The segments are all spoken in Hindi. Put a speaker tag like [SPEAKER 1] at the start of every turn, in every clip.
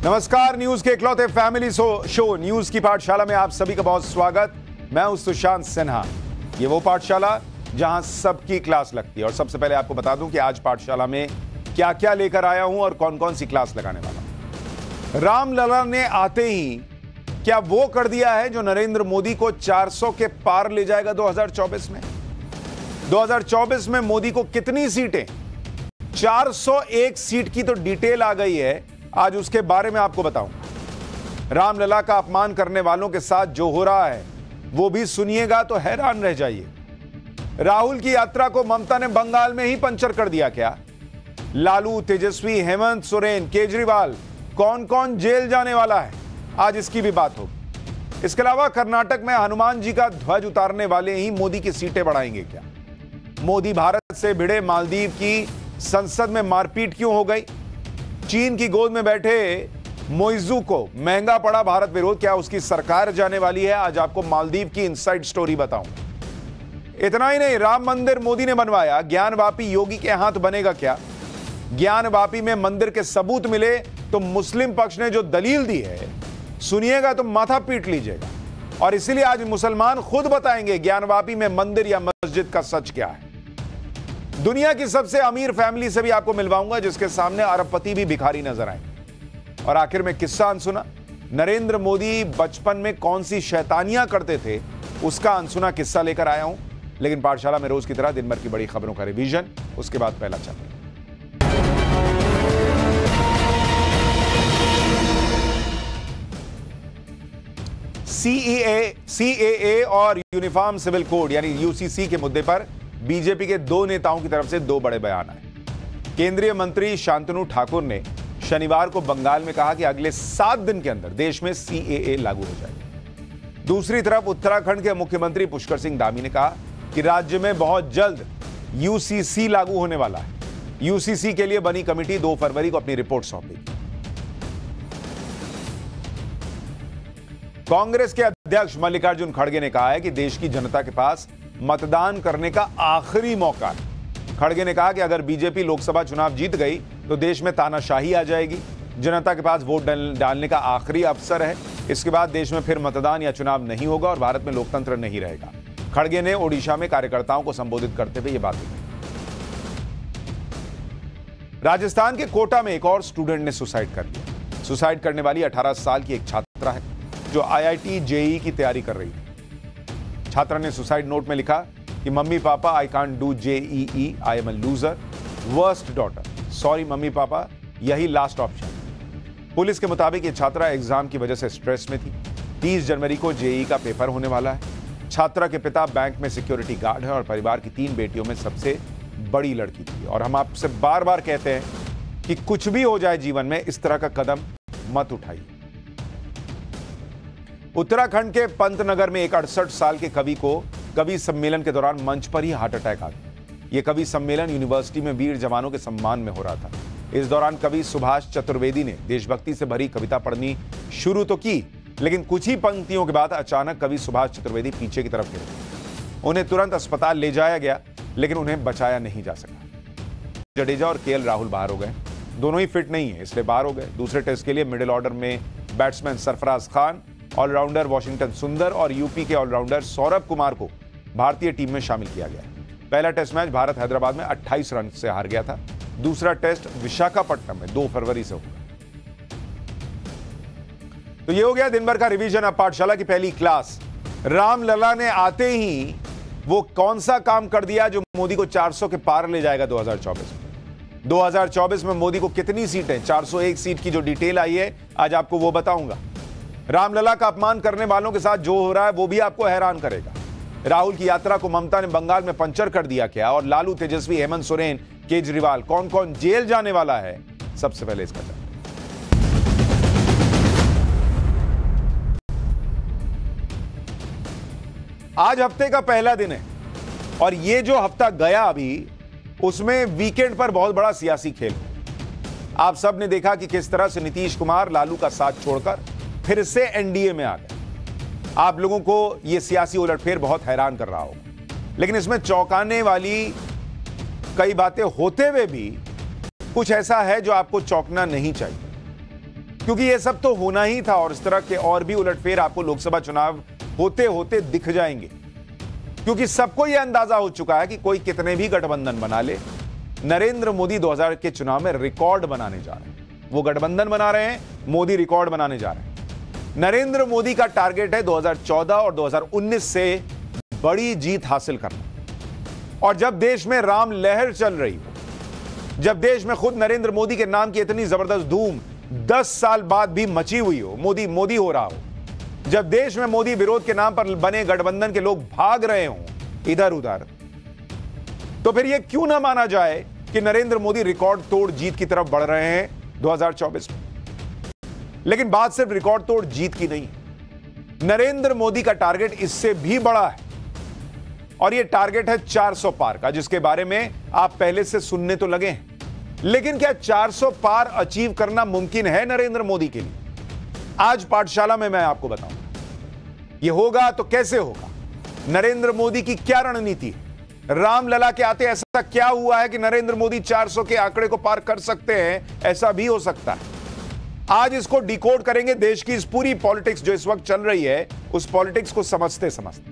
[SPEAKER 1] नमस्कार, न्यूज के इकलौते फैमिली शो न्यूज की पाठशाला में आप सभी का बहुत स्वागत। मैं हूं सुशांत सिन्हा। ये वो पाठशाला जहां सबकी क्लास लगती है। और सबसे पहले आपको बता दूं कि आज पाठशाला में क्या क्या लेकर आया हूं और कौन कौन सी क्लास लगाने वाला हूं। रामलला ने आते ही क्या वो कर दिया है जो नरेंद्र मोदी को 400 के पार ले जाएगा 2024 में। 2024 में मोदी को कितनी सीटें, 401 सीट की तो डिटेल आ गई है, आज उसके बारे में आपको बताऊंगा। रामलला का अपमान करने वालों के साथ जो हो रहा है वो भी सुनिएगा तो हैरान रह जाइए। राहुल की यात्रा को ममता ने बंगाल में ही पंचर कर दिया क्या? लालू, तेजस्वी, हेमंत सोरेन, केजरीवाल, कौन कौन जेल जाने वाला है, आज इसकी भी बात होगी। इसके अलावा कर्नाटक में हनुमान जी का ध्वज उतारने वाले ही मोदी की सीटें बढ़ाएंगे क्या? मोदी भारत से भिड़े मालदीव की संसद में मारपीट क्यों हो गई? चीन की गोद में बैठे मोइजू को महंगा पड़ा भारत विरोध, क्या उसकी सरकार जाने वाली है? आज आपको मालदीव की इनसाइड स्टोरी बताऊंगा। इतना ही नहीं, राम मंदिर मोदी ने बनवाया, ज्ञानवापी योगी के हाथ बनेगा क्या? ज्ञानवापी में मंदिर के सबूत मिले तो मुस्लिम पक्ष ने जो दलील दी है सुनिएगा तो माथा पीट लीजिएगा। और इसीलिए आज मुसलमान खुद बताएंगे ज्ञानवापी में मंदिर या मस्जिद का सच क्या है। दुनिया की सबसे अमीर फैमिली से भी आपको मिलवाऊंगा जिसके सामने अरबपति भी भिखारी नजर आए। और आखिर में किस्सा अनसुना, नरेंद्र मोदी बचपन में कौन सी शैतानियां करते थे उसका अनसुना किस्सा लेकर आया हूं। लेकिन पाठशाला में रोज की तरह दिन भर की बड़ी खबरों का रिवीजन, उसके बाद पहला चैप्टर। सीएए और यूनिफॉर्म सिविल कोड यानी यूसीसी के मुद्दे पर बीजेपी के दो नेताओं की तरफ से दो बड़े बयान आए। केंद्रीय मंत्री शांतनु ठाकुर ने शनिवार को बंगाल में कहा कि अगले 7 दिन के अंदर देश में सीएए लागू हो जाएगा। दूसरी तरफ उत्तराखंड के मुख्यमंत्री पुष्कर सिंह धामी ने कहा कि राज्य में बहुत जल्द यूसीसी लागू होने वाला है। यूसीसी के लिए बनी कमेटी 2 फरवरी को अपनी रिपोर्ट सौंपेगी। कांग्रेस के अध्यक्ष मल्लिकार्जुन खड़गे ने कहा है कि देश की जनता के पास मतदान करने का आखिरी मौका है। खड़गे ने कहा कि अगर बीजेपी लोकसभा चुनाव जीत गई तो देश में तानाशाही आ जाएगी। जनता के पास वोट डालने का आखिरी अवसर है। इसके बाद देश में फिर मतदान या चुनाव नहीं होगा और भारत में लोकतंत्र नहीं रहेगा। खड़गे ने ओडिशा में कार्यकर्ताओं को संबोधित करते हुए यह बात कही। राजस्थान के कोटा में एक और स्टूडेंट ने सुसाइड कर लिया। सुसाइड करने वाली 18 साल की एक छात्रा है जो आईआईटी जेईई की तैयारी कर रही थी। छात्रा ने सुसाइड नोट में लिखा कि mummy papa, I can't do JEE, I am a loser, worst daughter, sorry mummy papa, यही लास्ट ऑप्शन। पुलिस के मुताबिक ये छात्रा एग्जाम की वजह से स्ट्रेस में थी। 30 जनवरी को जेईई का पेपर होने वाला है। छात्रा के पिता बैंक में सिक्योरिटी गार्ड है और परिवार की 3 बेटियों में सबसे बड़ी लड़की थी। और हम आपसे बार बार कहते हैं कि कुछ भी हो जाए जीवन में, इस तरह का कदम मत उठाइए। उत्तराखंड के पंतनगर में एक 68 साल के कवि को कवि सम्मेलन के दौरान मंच पर ही हार्ट अटैक आ गया। यह कवि सम्मेलन यूनिवर्सिटी में वीर जवानों के सम्मान में हो रहा था। इस दौरान कवि सुभाष चतुर्वेदी ने देशभक्ति से भरी कविता पढ़नी शुरू तो की, लेकिन कुछ ही पंक्तियों के बाद अचानक कवि सुभाष चतुर्वेदी पीछे की तरफ गिर गए। उन्हें तुरंत अस्पताल ले जाया गया, लेकिन उन्हें बचाया नहीं जा सका। जडेजा और केएल राहुल बाहर हो गए। दोनों ही फिट नहीं है, इसलिए बाहर हो गए। दूसरे टेस्ट के लिए मिडिल ऑर्डर में बैट्समैन सरफराज खान, ऑलराउंडर वाशिंगटन सुंदर और यूपी के ऑलराउंडर सौरभ कुमार को भारतीय टीम में शामिल किया गया। पहला टेस्ट मैच भारत हैदराबाद में 28 रन से हार गया था। दूसरा टेस्ट विशाखापट्टनम में 2 फरवरी से होगा। तो ये हो गया दिन भर का रिवीजन। अब पाठशाला की पहली क्लास। रामलला ने आते ही वो कौन सा काम कर दिया जो मोदी को 400 के पार ले जाएगा 2024 में। 2024 में मोदी को कितनी सीटें, 401 सीट की जो डिटेल आई है आज आपको वो बताऊंगा। रामलला का अपमान करने वालों के साथ जो हो रहा है वो भी आपको हैरान करेगा। राहुल की यात्रा को ममता ने बंगाल में पंचर कर दिया क्या? और लालू, तेजस्वी, हेमंत सोरेन, केजरीवाल, कौन कौन जेल जाने वाला है? सबसे पहले इसका जान। आज हफ्ते का पहला दिन है और ये जो हफ्ता गया अभी, उसमें वीकेंड पर बहुत बड़ा सियासी खेल। आप सब ने देखा कि किस तरह से नीतीश कुमार लालू का साथ छोड़कर फिर से एनडीए में आ गए। आप लोगों को यह सियासी उलटफेर बहुत हैरान कर रहा होगा, लेकिन इसमें चौंकाने वाली कई बातें होते हुए भी कुछ ऐसा है जो आपको चौंकना नहीं चाहिए। क्योंकि ये सब तो होना ही था और इस तरह के और भी उलटफेर आपको लोकसभा चुनाव होते होते दिख जाएंगे, क्योंकि सबको यह अंदाजा हो चुका है कि कोई कितने भी गठबंधन बना ले, नरेंद्र मोदी 2000 के चुनाव में रिकॉर्ड बनाने जा रहे हैं। वो गठबंधन बना रहे हैं, मोदी रिकॉर्ड बनाने जा रहे हैं। नरेंद्र मोदी का टारगेट है 2014 और 2019 से बड़ी जीत हासिल करना। और जब देश में राम लहर चल रही हो, जब देश में खुद नरेंद्र मोदी के नाम की इतनी जबरदस्त धूम 10 साल बाद भी मची हुई हो, मोदी मोदी हो रहा हो, जब देश में मोदी विरोध के नाम पर बने गठबंधन के लोग भाग रहे हों इधर उधर, तो फिर यह क्यों ना माना जाए कि नरेंद्र मोदी रिकॉर्ड तोड़ जीत की तरफ बढ़ रहे हैं 2024 में। लेकिन बात सिर्फ रिकॉर्ड तोड़ जीत की नहीं, नरेंद्र मोदी का टारगेट इससे भी बड़ा है और यह टारगेट है 400 पार का, जिसके बारे में आप पहले से सुनने तो लगे हैं। लेकिन क्या 400 पार अचीव करना मुमकिन है नरेंद्र मोदी के लिए? आज पाठशाला में मैं आपको बताऊंगा यह होगा तो कैसे होगा, नरेंद्र मोदी की क्या रणनीति है, रामलला के आते ऐसा क्या हुआ है कि नरेंद्र मोदी 400 के आंकड़े को पार कर सकते हैं, ऐसा भी हो सकता है। आज इसको डिकोड करेंगे, देश की इस पूरी पॉलिटिक्स जो इस वक्त चल रही है उस पॉलिटिक्स को समझते समझते।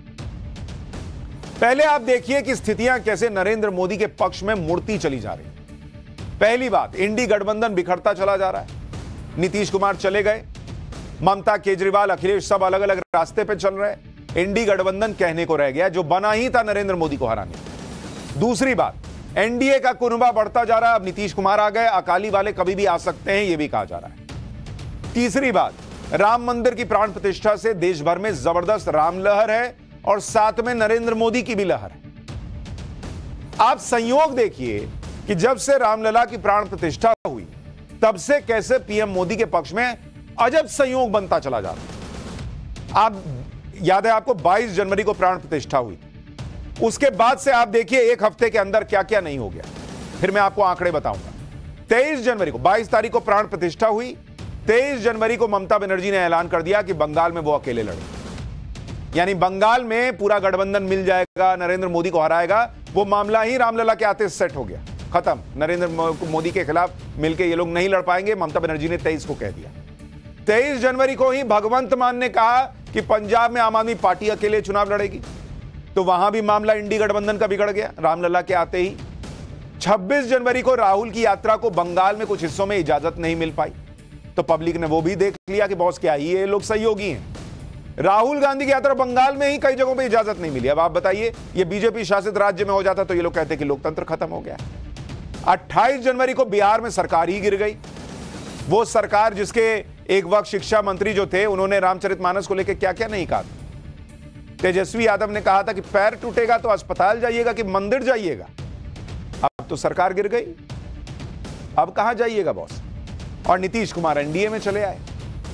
[SPEAKER 1] पहले आप देखिए कि स्थितियां कैसे नरेंद्र मोदी के पक्ष में मुड़ती चली जा रही है। पहली बात, इंडी गठबंधन बिखरता चला जा रहा है। नीतीश कुमार चले गए, ममता, केजरीवाल, अखिलेश सब अलग अलग रास्ते पे चल रहे हैं। इंडी गठबंधन कहने को रह गया जो बना ही था नरेंद्र मोदी को हराने। दूसरी बात, एनडीए का कुनबा बढ़ता जा रहा है। अब नीतीश कुमार आ गए, अकाली वाले कभी भी आ सकते हैं, यह भी कहा जा रहा है। तीसरी बात, राम मंदिर की प्राण प्रतिष्ठा से देश भर में जबरदस्त राम लहर है और साथ में नरेंद्र मोदी की भी लहर है। आप संयोग देखिए कि जब से रामलला की प्राण प्रतिष्ठा हुई तब से कैसे पीएम मोदी के पक्ष में अजब संयोग बनता चला जा रहा है। आप याद है आपको 22 जनवरी को प्राण प्रतिष्ठा हुई, उसके बाद से आप देखिए एक हफ्ते के अंदर क्या क्या नहीं हो गया। फिर मैं आपको आंकड़े बताऊंगा। 23 जनवरी को, 22 तारीख को प्राण प्रतिष्ठा हुई, 23 जनवरी को ममता बनर्जी ने ऐलान कर दिया कि बंगाल में वो अकेले लड़े, यानी बंगाल में पूरा गठबंधन मिल जाएगा, नरेंद्र मोदी को हराएगा। वो मामला ही रामलला के आते सेट हो गया, खत्म। नरेंद्र मोदी के खिलाफ मिलकर ये लोग नहीं लड़ पाएंगे, ममता बनर्जी ने 23 को कह दिया। 23 जनवरी को ही भगवंत मान ने कहा कि पंजाब में आम आदमी पार्टी अकेले चुनाव लड़ेगी, तो वहां भी मामला इंडी गठबंधन का बिगड़ गया रामलला के आते ही। 26 जनवरी को राहुल की यात्रा को बंगाल में कुछ हिस्सों में इजाजत नहीं मिल पाई, तो पब्लिक ने वो भी देख लिया कि बॉस क्या ये लोग सहयोगी हैं। राहुल गांधी की यात्रा बंगाल में ही कई जगहों पे इजाजत नहीं मिली। अब आप बताइए, ये बीजेपी शासित राज्य में हो जाता तो ये लोग कहते कि लोकतंत्र खत्म हो गया। 28 जनवरी को बिहार में सरकार ही गिर गई। वो सरकार जिसके एक वक्त शिक्षा मंत्री जो थे, उन्होंने रामचरितमानस को लेकर क्या क्या नहीं कहा। तेजस्वी यादव ने कहा था कि पैर टूटेगा तो अस्पताल जाइएगा कि मंदिर जाइएगा। अब तो सरकार गिर गई, अब कहां जाइएगा बॉस। और नीतीश कुमार एनडीए में चले आए।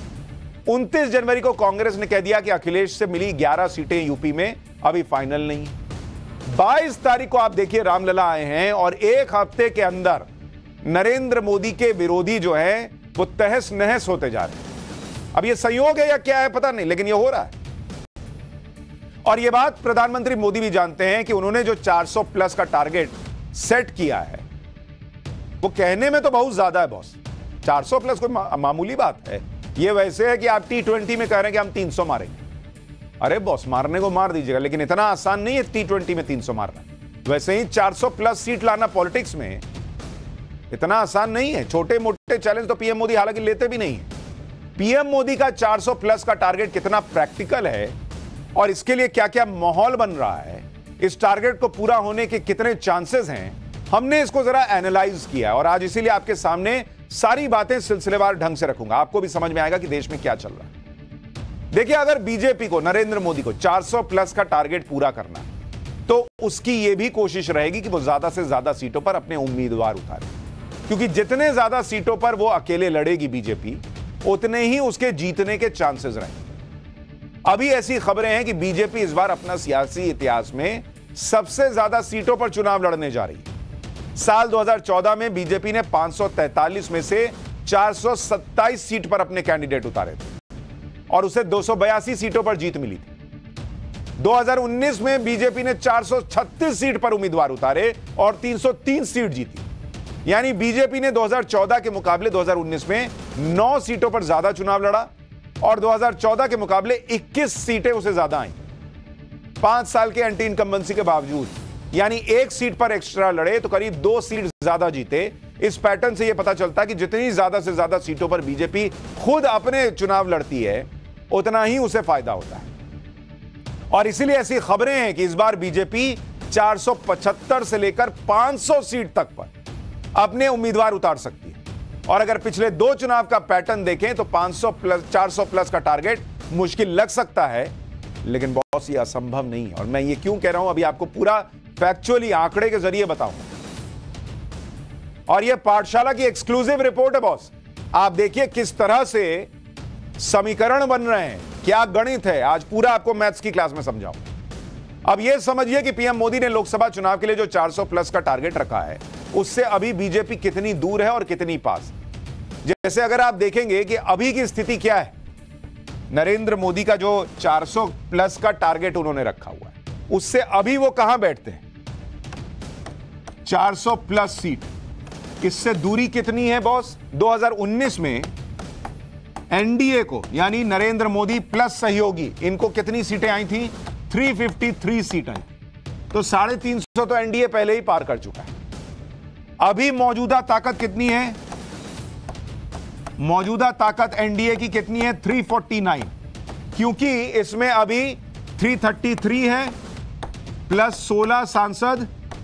[SPEAKER 1] 29 जनवरी को कांग्रेस ने कह दिया कि अखिलेश से मिली 11 सीटें यूपी में अभी फाइनल नहीं। 22 तारीख को आप देखिए रामलला आए हैं और एक हफ्ते के अंदर नरेंद्र मोदी के विरोधी जो है वो तहस नहस होते जा रहे हैं। अब ये संयोग है या क्या है पता नहीं, लेकिन ये हो रहा है। और ये बात प्रधानमंत्री मोदी भी जानते हैं कि उन्होंने जो 400 प्लस का टारगेट सेट किया है वो कहने में तो बहुत ज्यादा है बॉस। 400 प्लस कोई मामूली बात है। ये वैसे है कि आप T20 में कह रहे हैं कि हम 300 मारेंगे। अरे बॉस, मारने को मार दीजिएगा, लेकिन इतना आसान नहीं है T20 में 300 मारना। वैसे ही 400 प्लस सीट लाना पॉलिटिक्स में इतना आसान नहीं है। छोटे मोटे चैलेंज तो पीएम मोदी हालांकि लेते भी नहीं है। पीएम मोदी का 400 प्लस का टारगेट कितना प्रैक्टिकल है और इसके लिए क्या क्या माहौल बन रहा है, इस टारगेट को पूरा होने के कितने चांसेस हैं, हमने इसको जरा एनालाइज किया और आज इसीलिए आपके सामने सारी बातें सिलसिलेवार ढंग से रखूंगा। आपको भी समझ में आएगा कि देश में क्या चल रहा है। देखिए, अगर बीजेपी को, नरेंद्र मोदी को 400 प्लस का टारगेट पूरा करना तो उसकी यह भी कोशिश रहेगी कि वो ज्यादा से ज्यादा सीटों पर अपने उम्मीदवार उतारे, क्योंकि जितने ज्यादा सीटों पर वो अकेले लड़ेगी बीजेपी, उतने ही उसके जीतने के चांसेस रहेंगे। अभी ऐसी खबरें हैं कि बीजेपी इस बार अपना सियासी इतिहास में सबसे ज्यादा सीटों पर चुनाव लड़ने जा रही है। साल 2014 में बीजेपी ने 543 में से 427 सीट पर अपने कैंडिडेट उतारे थे और उसे 282 सीटों पर जीत मिली थी। 2019 में बीजेपी ने 436 सीट पर उम्मीदवार उतारे और 303 सीट जीती, यानी बीजेपी ने 2014 के मुकाबले 2019 में 9 सीटों पर ज्यादा चुनाव लड़ा और 2014 के मुकाबले 21 सीटें उसे ज्यादा आई 5 साल के एंटी इनकम्बेंसी के बावजूद। यानी एक सीट पर एक्स्ट्रा लड़े तो करीब 2 सीट ज्यादा जीते। इस पैटर्न से यह पता चलता है कि जितनी ज्यादा से ज्यादा सीटों पर बीजेपी खुद अपने चुनाव लड़ती है उतना ही उसे फायदा होता है। और इसीलिए ऐसी खबरें हैं कि इस बार बीजेपी 475 से लेकर 500 सीट तक पर अपने उम्मीदवार उतार सकती है। और अगर पिछले 2 चुनाव का पैटर्न देखें तो 500 प्लस 400 प्लस का टारगेट मुश्किल लग सकता है, लेकिन बॉस ये असंभव नहीं है। और मैं ये क्यों कह रहा हूं अभी आपको पूरा फैक्चुअली आंकड़े के जरिए बताऊंगा। और ये पाठशाला की एक्सक्लूसिव रिपोर्ट है बॉस। आप देखिए किस तरह से समीकरण बन रहे हैं, क्या गणित है। आज पूरा आपको मैथ्स की क्लास में समझाऊं। अब यह समझिए कि पीएम मोदी ने लोकसभा चुनाव के लिए जो 400 प्लस का टारगेट रखा है उससे अभी बीजेपी कितनी दूर है और कितनी पास। जैसे अगर आप देखेंगे कि अभी की स्थिति क्या है, नरेंद्र मोदी का जो 400 प्लस का टारगेट उन्होंने रखा हुआ है उससे अभी वो कहां बैठते हैं, 400 प्लस सीट। इससे दूरी कितनी है बॉस। 2019 में एनडीए को यानी नरेंद्र मोदी प्लस सहयोगी इनको कितनी सीटें आई थी, 353 सीट आई। तो 350 तो एनडीए पहले ही पार कर चुका है। अभी मौजूदा ताकत कितनी है, मौजूदा ताकत एनडीए की कितनी है, 349, क्योंकि इसमें अभी 333 है प्लस 16 सांसद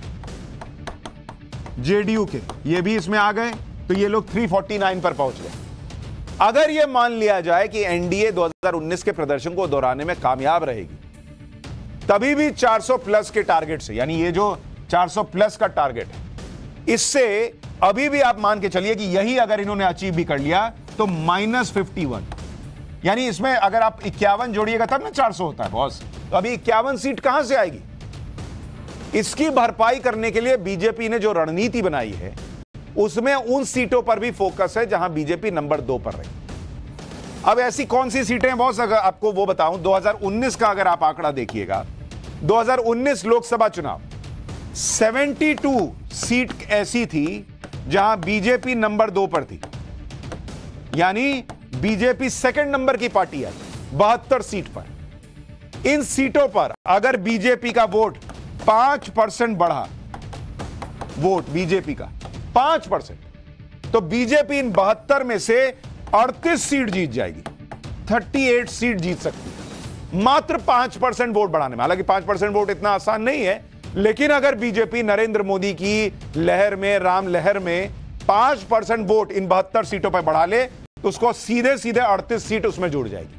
[SPEAKER 1] जेडीयू के, ये भी इसमें आ गए, तो ये लोग 349 पर पहुंच गए। अगर यह मान लिया जाए कि एनडीए 2019 के प्रदर्शन को दोहराने में कामयाब रहेगी, तभी भी 400 प्लस के टारगेट से, यानी ये जो 400 प्लस का टारगेट है, इससे अभी भी आप मान के चलिए कि यही अगर इन्होंने अचीव भी कर लिया तो -51, यानी इसमें अगर आप 51 जोड़िएगा तब ना 400 होता है बॉस। तो अभी 51 सीट कहां से आएगी। इसकी भरपाई करने के लिए बीजेपी ने जो रणनीति बनाई है उसमें उन सीटों पर भी फोकस है जहां बीजेपी नंबर 2 पर रही। अब ऐसी कौन सी सीटें हैं बॉस, अगर आपको वो बताऊं, 2019 का अगर आप आंकड़ा देखिएगा, 2019 लोकसभा चुनाव 72 सीट ऐसी थी जहां बीजेपी नंबर 2 पर थी, यानी बीजेपी सेकंड नंबर की पार्टी है 72 सीट पर। इन सीटों पर अगर बीजेपी का वोट 5% बढ़ा, वोट बीजेपी का 5%, तो बीजेपी इन 72 में से 38 सीट जीत जाएगी, 38 सीट जीत सकती है मात्र 5% वोट बढ़ाने में। हालांकि 5% वोट इतना आसान नहीं है, लेकिन अगर बीजेपी नरेंद्र मोदी की लहर में, राम लहर में 5% वोट इन 72 सीटों पर बढ़ा ले तो उसको सीधे सीधे 38 सीट उसमें जुड़ जाएगी।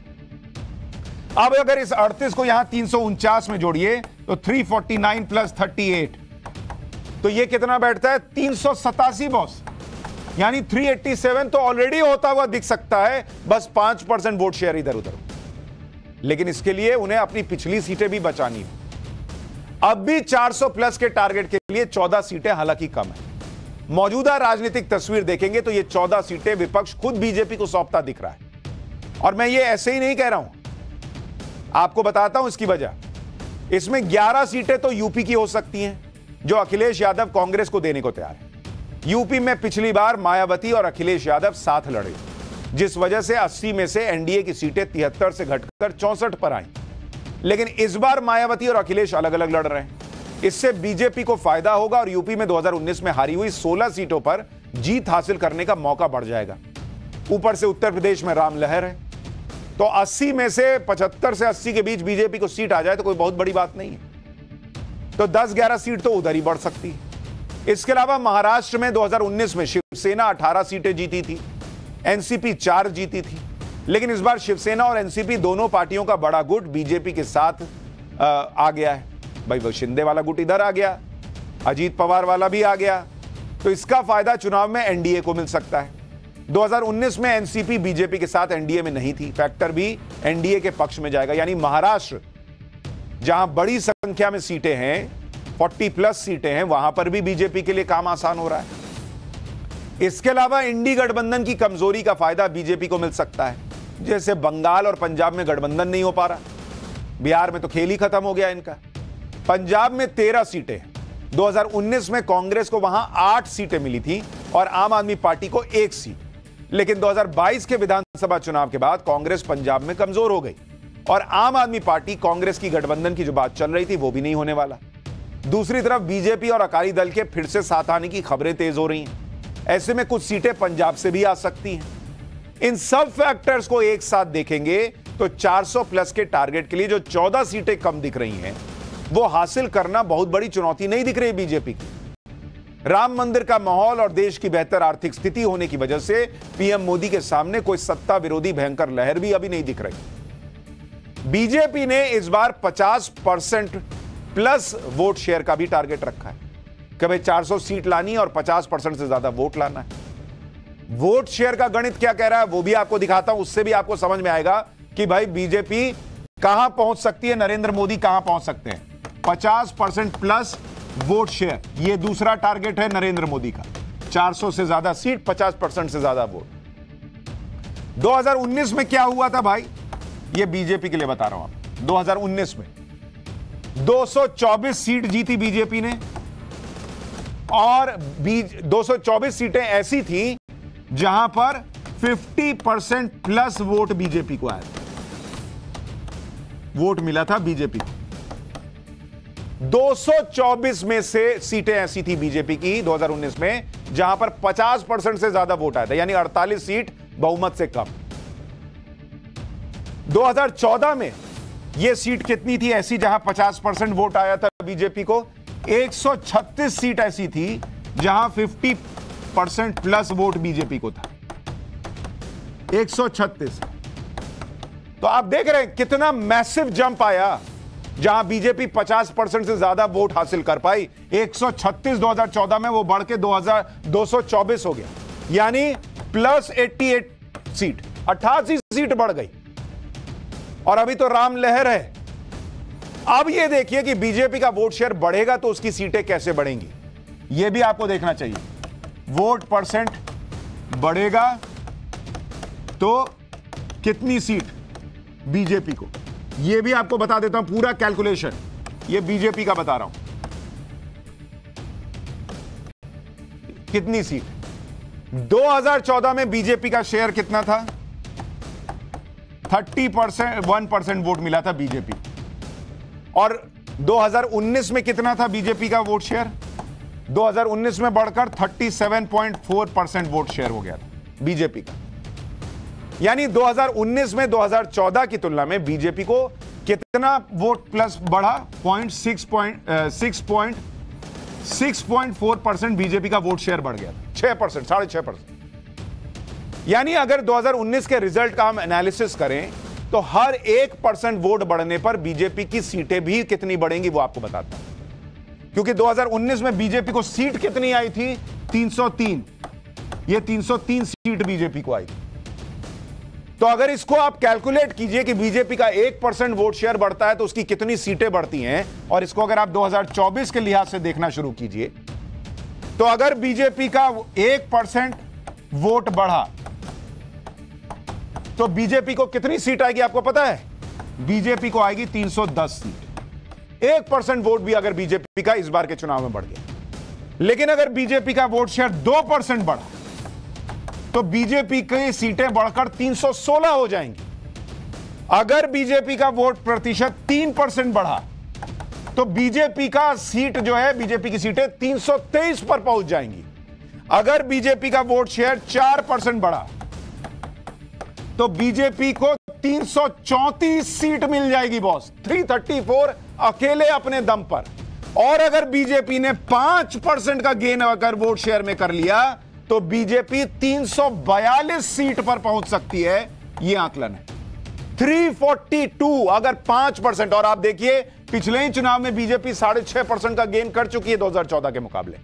[SPEAKER 1] अब अगर इस 38 को यहां 349 में जोड़िए तो 349 प्लस 38, तो ये कितना बैठता है, 387 बॉस, यानी 387 तो ऑलरेडी होता हुआ दिख सकता है, बस 5% वोट शेयर इधर उधर। लेकिन इसके लिए उन्हें अपनी पिछली सीटें भी बचानी है। अब भी 400 प्लस के टारगेट के लिए 14 सीटें हालांकि कम है। मौजूदा राजनीतिक तस्वीर देखेंगे तो ये 14 सीटें विपक्ष खुद बीजेपी को सौंपता दिख रहा है। और मैं ये ऐसे ही नहीं कह रहा हूं, आपको बताता हूं इसकी वजह। इसमें 11 सीटें तो यूपी की हो सकती हैं जो अखिलेश यादव कांग्रेस को देने को तैयार है। यूपी में पिछली बार मायावती और अखिलेश यादव साथ लड़े, जिस वजह से 80 में से एनडीए की सीटें 73 से घटकर 64 पर आई। लेकिन इस बार मायावती और अखिलेश अलग अलग लड़ रहे हैं। इससे बीजेपी को फायदा होगा और यूपी में 2019 में हारी हुई 16 सीटों पर जीत हासिल करने का मौका बढ़ जाएगा। ऊपर से उत्तर प्रदेश में राम लहर है, तो 80 में से 75 से 80 के बीच बीजेपी को सीट आ जाए तो कोई बहुत बड़ी बात नहीं है। तो 10-11 सीट तो उधर ही बढ़ सकती है। इसके अलावा महाराष्ट्र में 2019 में शिवसेना 18 सीटें जीती थी, एनसीपी 4 जीती थी। लेकिन इस बार शिवसेना और एनसीपी दोनों पार्टियों का बड़ा गुट बीजेपी के साथ आ गया है। भाई वो शिंदे वाला गुट इधर आ गया, अजीत पवार वाला भी आ गया, तो इसका फायदा चुनाव में एनडीए को मिल सकता है। 2019 में एनसीपी बीजेपी के साथ एनडीए में नहीं थी, फैक्टर भी एनडीए के पक्ष में जाएगा। यानी महाराष्ट्र जहां बड़ी संख्या में सीटें हैं, 40 प्लस सीटें हैं, वहां पर भी बीजेपी के लिए काम आसान हो रहा है। इसके अलावा इंडी गठबंधन की कमजोरी का फायदा बीजेपी को मिल सकता है। जैसे बंगाल और पंजाब में गठबंधन नहीं हो पा रहा, बिहार में तो खेल ही खत्म हो गया इनका। पंजाब में 13 सीटें हैं 2019 में कांग्रेस को वहां 8 सीटें मिली थी और आम आदमी पार्टी को 1 सीट। लेकिन 2022 के विधानसभा चुनाव के बाद कांग्रेस पंजाब में कमजोर हो गई और आम आदमी पार्टी कांग्रेस की गठबंधन की जो बात चल रही थी वो भी नहीं होने वाला। दूसरी तरफ बीजेपी और अकाली दल के फिर से साथ आने की खबरें तेज हो रही हैं। ऐसे में कुछ सीटें पंजाब से भी आ सकती हैं। इन सब फैक्टर्स को एक साथ देखेंगे तो 400 प्लस के टारगेट के लिए जो 14 सीटें कम दिख रही हैं वो हासिल करना बहुत बड़ी चुनौती नहीं दिख रही बीजेपी की। राम मंदिर का माहौल और देश की बेहतर आर्थिक स्थिति होने की वजह से पीएम मोदी के सामने कोई सत्ता विरोधी भयंकर लहर भी अभी नहीं दिख रही। बीजेपी ने इस बार 50% प्लस वोट शेयर का भी टारगेट रखा है कि भाई 400 सीट लानी और 50% से ज्यादा वोट लाना है। वोट शेयर का गणित क्या कह रहा है वो भी आपको दिखाता हूं, उससे भी आपको समझ में आएगा कि भाई बीजेपी कहां पहुंच सकती है, नरेंद्र मोदी कहां पहुंच सकते हैं। 50% प्लस वोट शेयर, यह दूसरा टारगेट है नरेंद्र मोदी का। 400 से ज्यादा सीट, 50% से ज्यादा वोट। 2019 में क्या हुआ था भाई, यह बीजेपी के लिए बता रहा हूं आप। 2019 में 224 सीट जीती बीजेपी ने और 224 सीटें ऐसी थी जहां पर 50% प्लस वोट बीजेपी को आया था, वोट मिला था बीजेपी को। 224 में से सीटें ऐसी थी बीजेपी की 2019 में जहां पर 50% से ज्यादा वोट आया था, यानी 48 सीट बहुमत से कम। 2014 में यह सीट कितनी थी ऐसी जहां 50% वोट आया था बीजेपी को? 136 सीट ऐसी थी जहां 50% प्लस वोट बीजेपी को था। 136। तो आप देख रहे हैं कितना मैसिव जंप आया जहां बीजेपी 50% से ज्यादा वोट हासिल कर पाई। 136 2014 में, वो बढ़ के 224 हो गया, यानी प्लस 88 सीट, 88 सीट बढ़ गई। और अभी तो राम लहर है। अब यह देखिए कि बीजेपी का वोट शेयर बढ़ेगा तो उसकी सीटें कैसे बढ़ेंगी, यह भी आपको देखना चाहिए। वोट परसेंट बढ़ेगा तो कितनी सीट बीजेपी को, यह भी आपको बता देता हूं, पूरा कैलकुलेशन यह बीजेपी का बता रहा हूं। कितनी सीट 2014 में बीजेपी का शेयर कितना था? 30%, 1% वोट मिला था बीजेपी। और 2019 में कितना था बीजेपी का वोट शेयर? 2019 में बढ़कर 37.4% वोट शेयर हो गया था बीजेपी का। यानी 2019 में 2014 की तुलना में बीजेपी को कितना वोट प्लस बढ़ा? 6.4% बीजेपी का वोट शेयर बढ़ गया था। 6%, 6.5%। यानी अगर 2019 के रिजल्ट का हम एनालिसिस करें तो हर 1% वोट बढ़ने पर बीजेपी की सीटें भी कितनी बढ़ेंगी वो आपको बताता हूं। क्योंकि 2019 में बीजेपी को सीट कितनी आई थी? 303। ये 303 सीट बीजेपी को आई थी। तो अगर इसको आप कैलकुलेट कीजिए कि बीजेपी का 1% वोट शेयर बढ़ता है तो उसकी कितनी सीटें बढ़ती हैं, और इसको अगर आप 2024 के लिहाज से देखना शुरू कीजिए तो अगर बीजेपी का 1% वोट बढ़ा तो बीजेपी को कितनी सीट आएगी आपको पता है? बीजेपी को आएगी 310 सीट। 1% वोट भी अगर बीजेपी का इस बार के चुनाव में बढ़ गया। लेकिन अगर बीजेपी का वोट शेयर 2% बढ़ा तो बीजेपी की सीटें बढ़कर 316 हो जाएंगी। अगर बीजेपी का वोट प्रतिशत 3% बढ़ा तो बीजेपी का सीट जो है, बीजेपी की सीटें 323 पर पहुंच जाएंगी। अगर बीजेपी का वोट शेयर 4% बढ़ा तो बीजेपी को 334 सीट मिल जाएगी बॉस, 334 अकेले अपने दम पर। और अगर बीजेपी ने 5% का गेन अगर वोट शेयर में कर लिया तो बीजेपी 342 सीट पर पहुंच सकती है। यह आकलन है 342 अगर 5%। और आप देखिए पिछले ही चुनाव में बीजेपी 6.5% का गेन कर चुकी है 2014 के मुकाबले।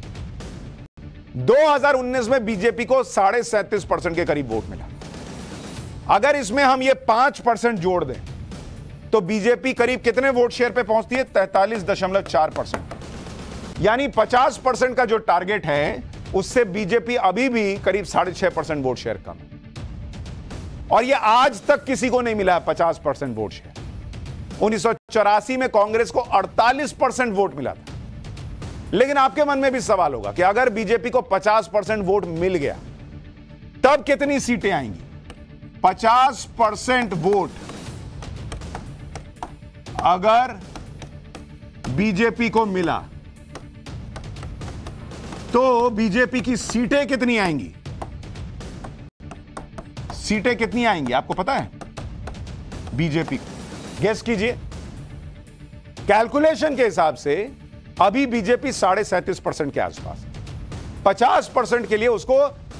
[SPEAKER 1] 2019 में बीजेपी को 37.5% के करीब वोट मिला। अगर इसमें हम ये 5% जोड़ दें तो बीजेपी करीब कितने वोट शेयर पे पहुंचती है? 43.4%। यानी 50% का जो टारगेट है उससे बीजेपी अभी भी करीब 6.5% वोट शेयर कम है। और यह आज तक किसी को नहीं मिला है 50% वोट शेयर। 1984 में कांग्रेस को 48% वोट मिला था। लेकिन आपके मन में भी सवाल होगा कि अगर बीजेपी को 50% वोट मिल गया तब कितनी सीटें आएंगी? 50% वोट अगर बीजेपी को मिला तो बीजेपी की सीटें कितनी आएंगी? सीटें कितनी आएंगी आपको पता है? बीजेपी गेस कीजिए। कैलकुलेशन के हिसाब से अभी बीजेपी 37.5% के आसपास, 50% के लिए उसको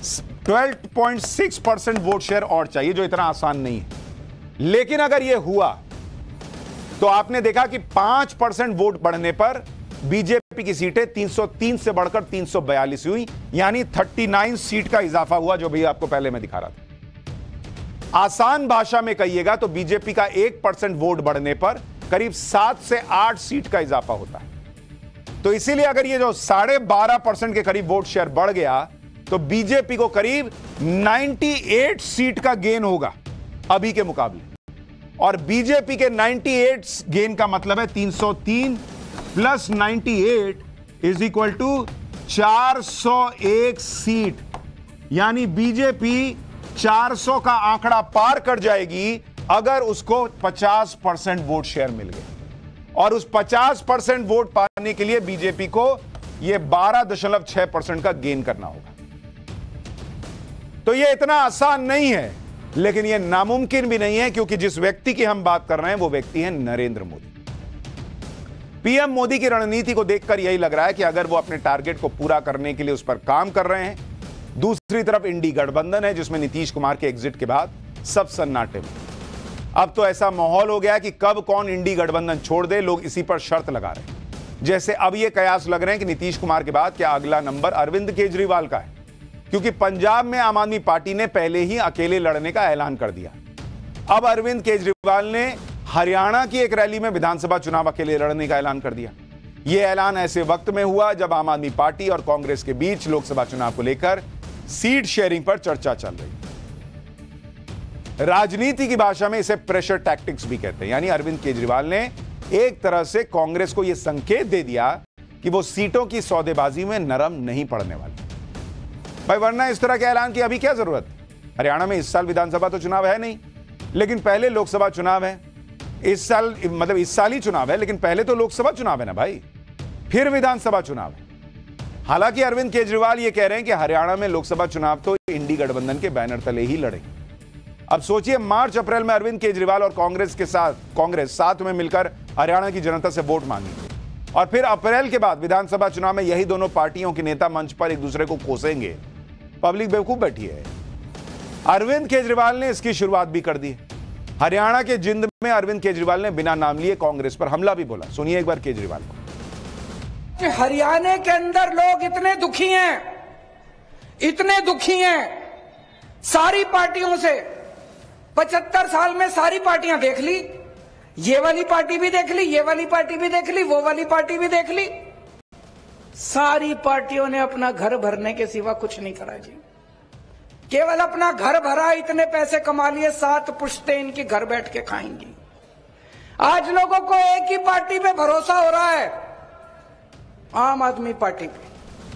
[SPEAKER 1] 12.6% वोट शेयर और चाहिए, जो इतना आसान नहीं है। लेकिन अगर यह हुआ तो आपने देखा कि 5% वोट बढ़ने पर बीजेपी की सीटें 303 से बढ़कर 342 हुई, यानी 39 सीट का इजाफा हुआ, जो भी आपको पहले मैं दिखा रहा था। आसान भाषा में कहिएगा तो बीजेपी का 1% वोट बढ़ने पर करीब 7 से 8 सीट का इजाफा होता है। तो इसीलिए अगर ये जो 12.5% के करीब वोट शेयर बढ़ गया तो बीजेपी को करीब 98 सीट का गेन होगा अभी के मुकाबले। और बीजेपी के 98 गेन का मतलब है 303 plus 98 is equal to 401 seat, यानी बीजेपी 400 का आंकड़ा पार कर जाएगी अगर उसको 50% वोट शेयर मिल गए। और उस 50% वोट पाने के लिए बीजेपी को यह 12.6% का गेन करना होगा। तो यह इतना आसान नहीं है, लेकिन यह नामुमकिन भी नहीं है, क्योंकि जिस व्यक्ति की हम बात कर रहे हैं वो व्यक्ति है नरेंद्र मोदी। पीएम मोदी की रणनीति को देखकर यही लग रहा है कि अगर वो अपने टारगेट को पूरा करने के लिए उस पर काम कर रहे हैं। दूसरी तरफ इंडी गठबंधन है, जिसमें नीतीश कुमार के एग्जिट के बाद सब सन्नाटे में। अब तो ऐसा माहौल हो गया कि कब कौन इंडी गठबंधन छोड़ दे, लोग इसी पर शर्त लगा रहे हैं। जैसे अब ये कयास लग रहे हैं कि नीतीश कुमार के बाद क्या अगला नंबर अरविंद केजरीवाल का है, क्योंकि पंजाब में आम आदमी पार्टी ने पहले ही अकेले लड़ने का ऐलान कर दिया। अब अरविंद केजरीवाल ने हरियाणा की एक रैली में विधानसभा चुनाव अकेले लड़ने का ऐलान कर दिया। यह ऐलान ऐसे वक्त में हुआ जब आम आदमी पार्टी और कांग्रेस के बीच लोकसभा चुनाव को लेकर सीट शेयरिंग पर चर्चा चल रही। राजनीति की भाषा में इसे प्रेशर टैक्टिक्स भी कहते हैं, यानी अरविंद केजरीवाल ने एक तरह से कांग्रेस को यह संकेत दे दिया कि वो सीटों की सौदेबाजी में नरम नहीं पड़ने वाली। भाई वरना इस तरह के ऐलान की अभी क्या जरूरत? हरियाणा में इस साल विधानसभा तो चुनाव है नहीं, लेकिन पहले लोकसभा चुनाव है। इस साल मतलब इस साल ही चुनाव है, लेकिन पहले तो लोकसभा चुनाव है ना भाई, फिर विधानसभा चुनाव है। हालांकि अरविंद केजरीवाल ये कह रहे हैं कि हरियाणा में लोकसभा चुनाव तो इंडी गठबंधन के बैनर तले ही लड़ेंगे। अब सोचिए, मार्च अप्रैल में अरविंद केजरीवाल और कांग्रेस साथ में मिलकर हरियाणा की जनता से वोट मांगेंगे, और फिर अप्रैल के बाद विधानसभा चुनाव में यही दोनों पार्टियों के नेता मंच पर एक दूसरे को कोसेंगे। पब्लिक बेवकूफ बैठी है। अरविंद केजरीवाल ने इसकी शुरुआत भी कर दी। हरियाणा के जिंद में अरविंद केजरीवाल ने बिना नाम लिए कांग्रेस पर हमला भी बोला। सुनिए एक बार केजरीवाल को।
[SPEAKER 2] कि हरियाणा के अंदर लोग इतने दुखी हैं सारी पार्टियों से। 75 साल में सारी पार्टियां देख ली, ये वाली पार्टी भी देख ली, ये वाली पार्टी भी देख ली, वो वाली पार्टी भी देख ली। सारी पार्टियों ने अपना घर भरने के सिवा कुछ नहीं करा जी। केवल अपना घर भरा, इतने पैसे कमा लिए, 7 पुश्तें इनकी घर बैठ के खाएंगी। आज लोगों को एक ही पार्टी पे भरोसा हो रहा है, आम आदमी पार्टी पे।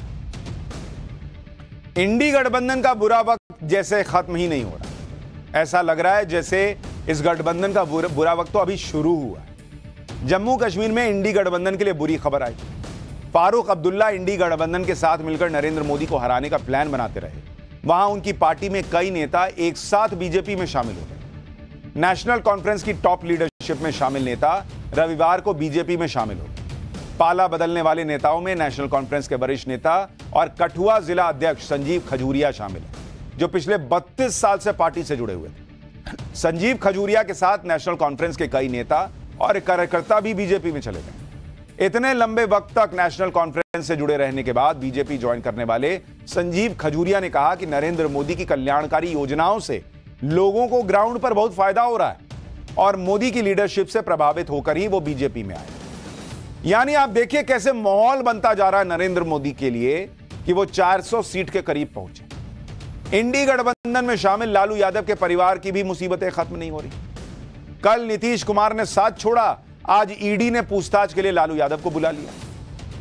[SPEAKER 1] इंडी गठबंधन का बुरा वक्त जैसे खत्म ही नहीं हो रहा। ऐसा लग रहा है जैसे इस गठबंधन का बुरा वक्त तो अभी शुरू हुआ है। जम्मू कश्मीर में इंडी गठबंधन के लिए बुरी खबर आई। फारूक अब्दुल्ला इंडी गठबंधन के साथ मिलकर नरेंद्र मोदी को हराने का प्लान बनाते रहे। वहां उनकी पार्टी में कई नेता एक साथ बीजेपी में शामिल हो गए। नेशनल कॉन्फ्रेंस की टॉप लीडरशिप में शामिल नेता रविवार को बीजेपी में शामिल हो गए। पाला बदलने वाले नेताओं में नेशनल कॉन्फ्रेंस के वरिष्ठ नेता और कठुआ जिला अध्यक्ष संजीव खजूरिया शामिल है, जो पिछले 32 साल से पार्टी से जुड़े हुए थे। संजीव खजूरिया के साथ नेशनल कॉन्फ्रेंस के कई नेता और कार्यकर्ता भी बीजेपी में चले गए। इतने लंबे वक्त तक नेशनल कॉन्फ्रेंस से जुड़े रहने के बाद बीजेपी ज्वाइन करने वाले संजीव खजूरिया ने कहा कि नरेंद्र मोदी की कल्याणकारी योजनाओं से लोगों को ग्राउंड पर बहुत फायदा हो रहा है और मोदी की लीडरशिप से प्रभावित होकर ही वो बीजेपी में आए। यानी आप देखिए कैसे माहौल बनता जा रहा है नरेंद्र मोदी के लिए कि वो 400 सीट के करीब पहुंचे। इंडी गठबंधन में शामिल लालू यादव के परिवार की भी मुसीबतें खत्म नहीं हो रही। कल नीतीश कुमार ने साथ छोड़ा, आज ईडी ने पूछताछ के लिए लालू यादव को बुला लिया।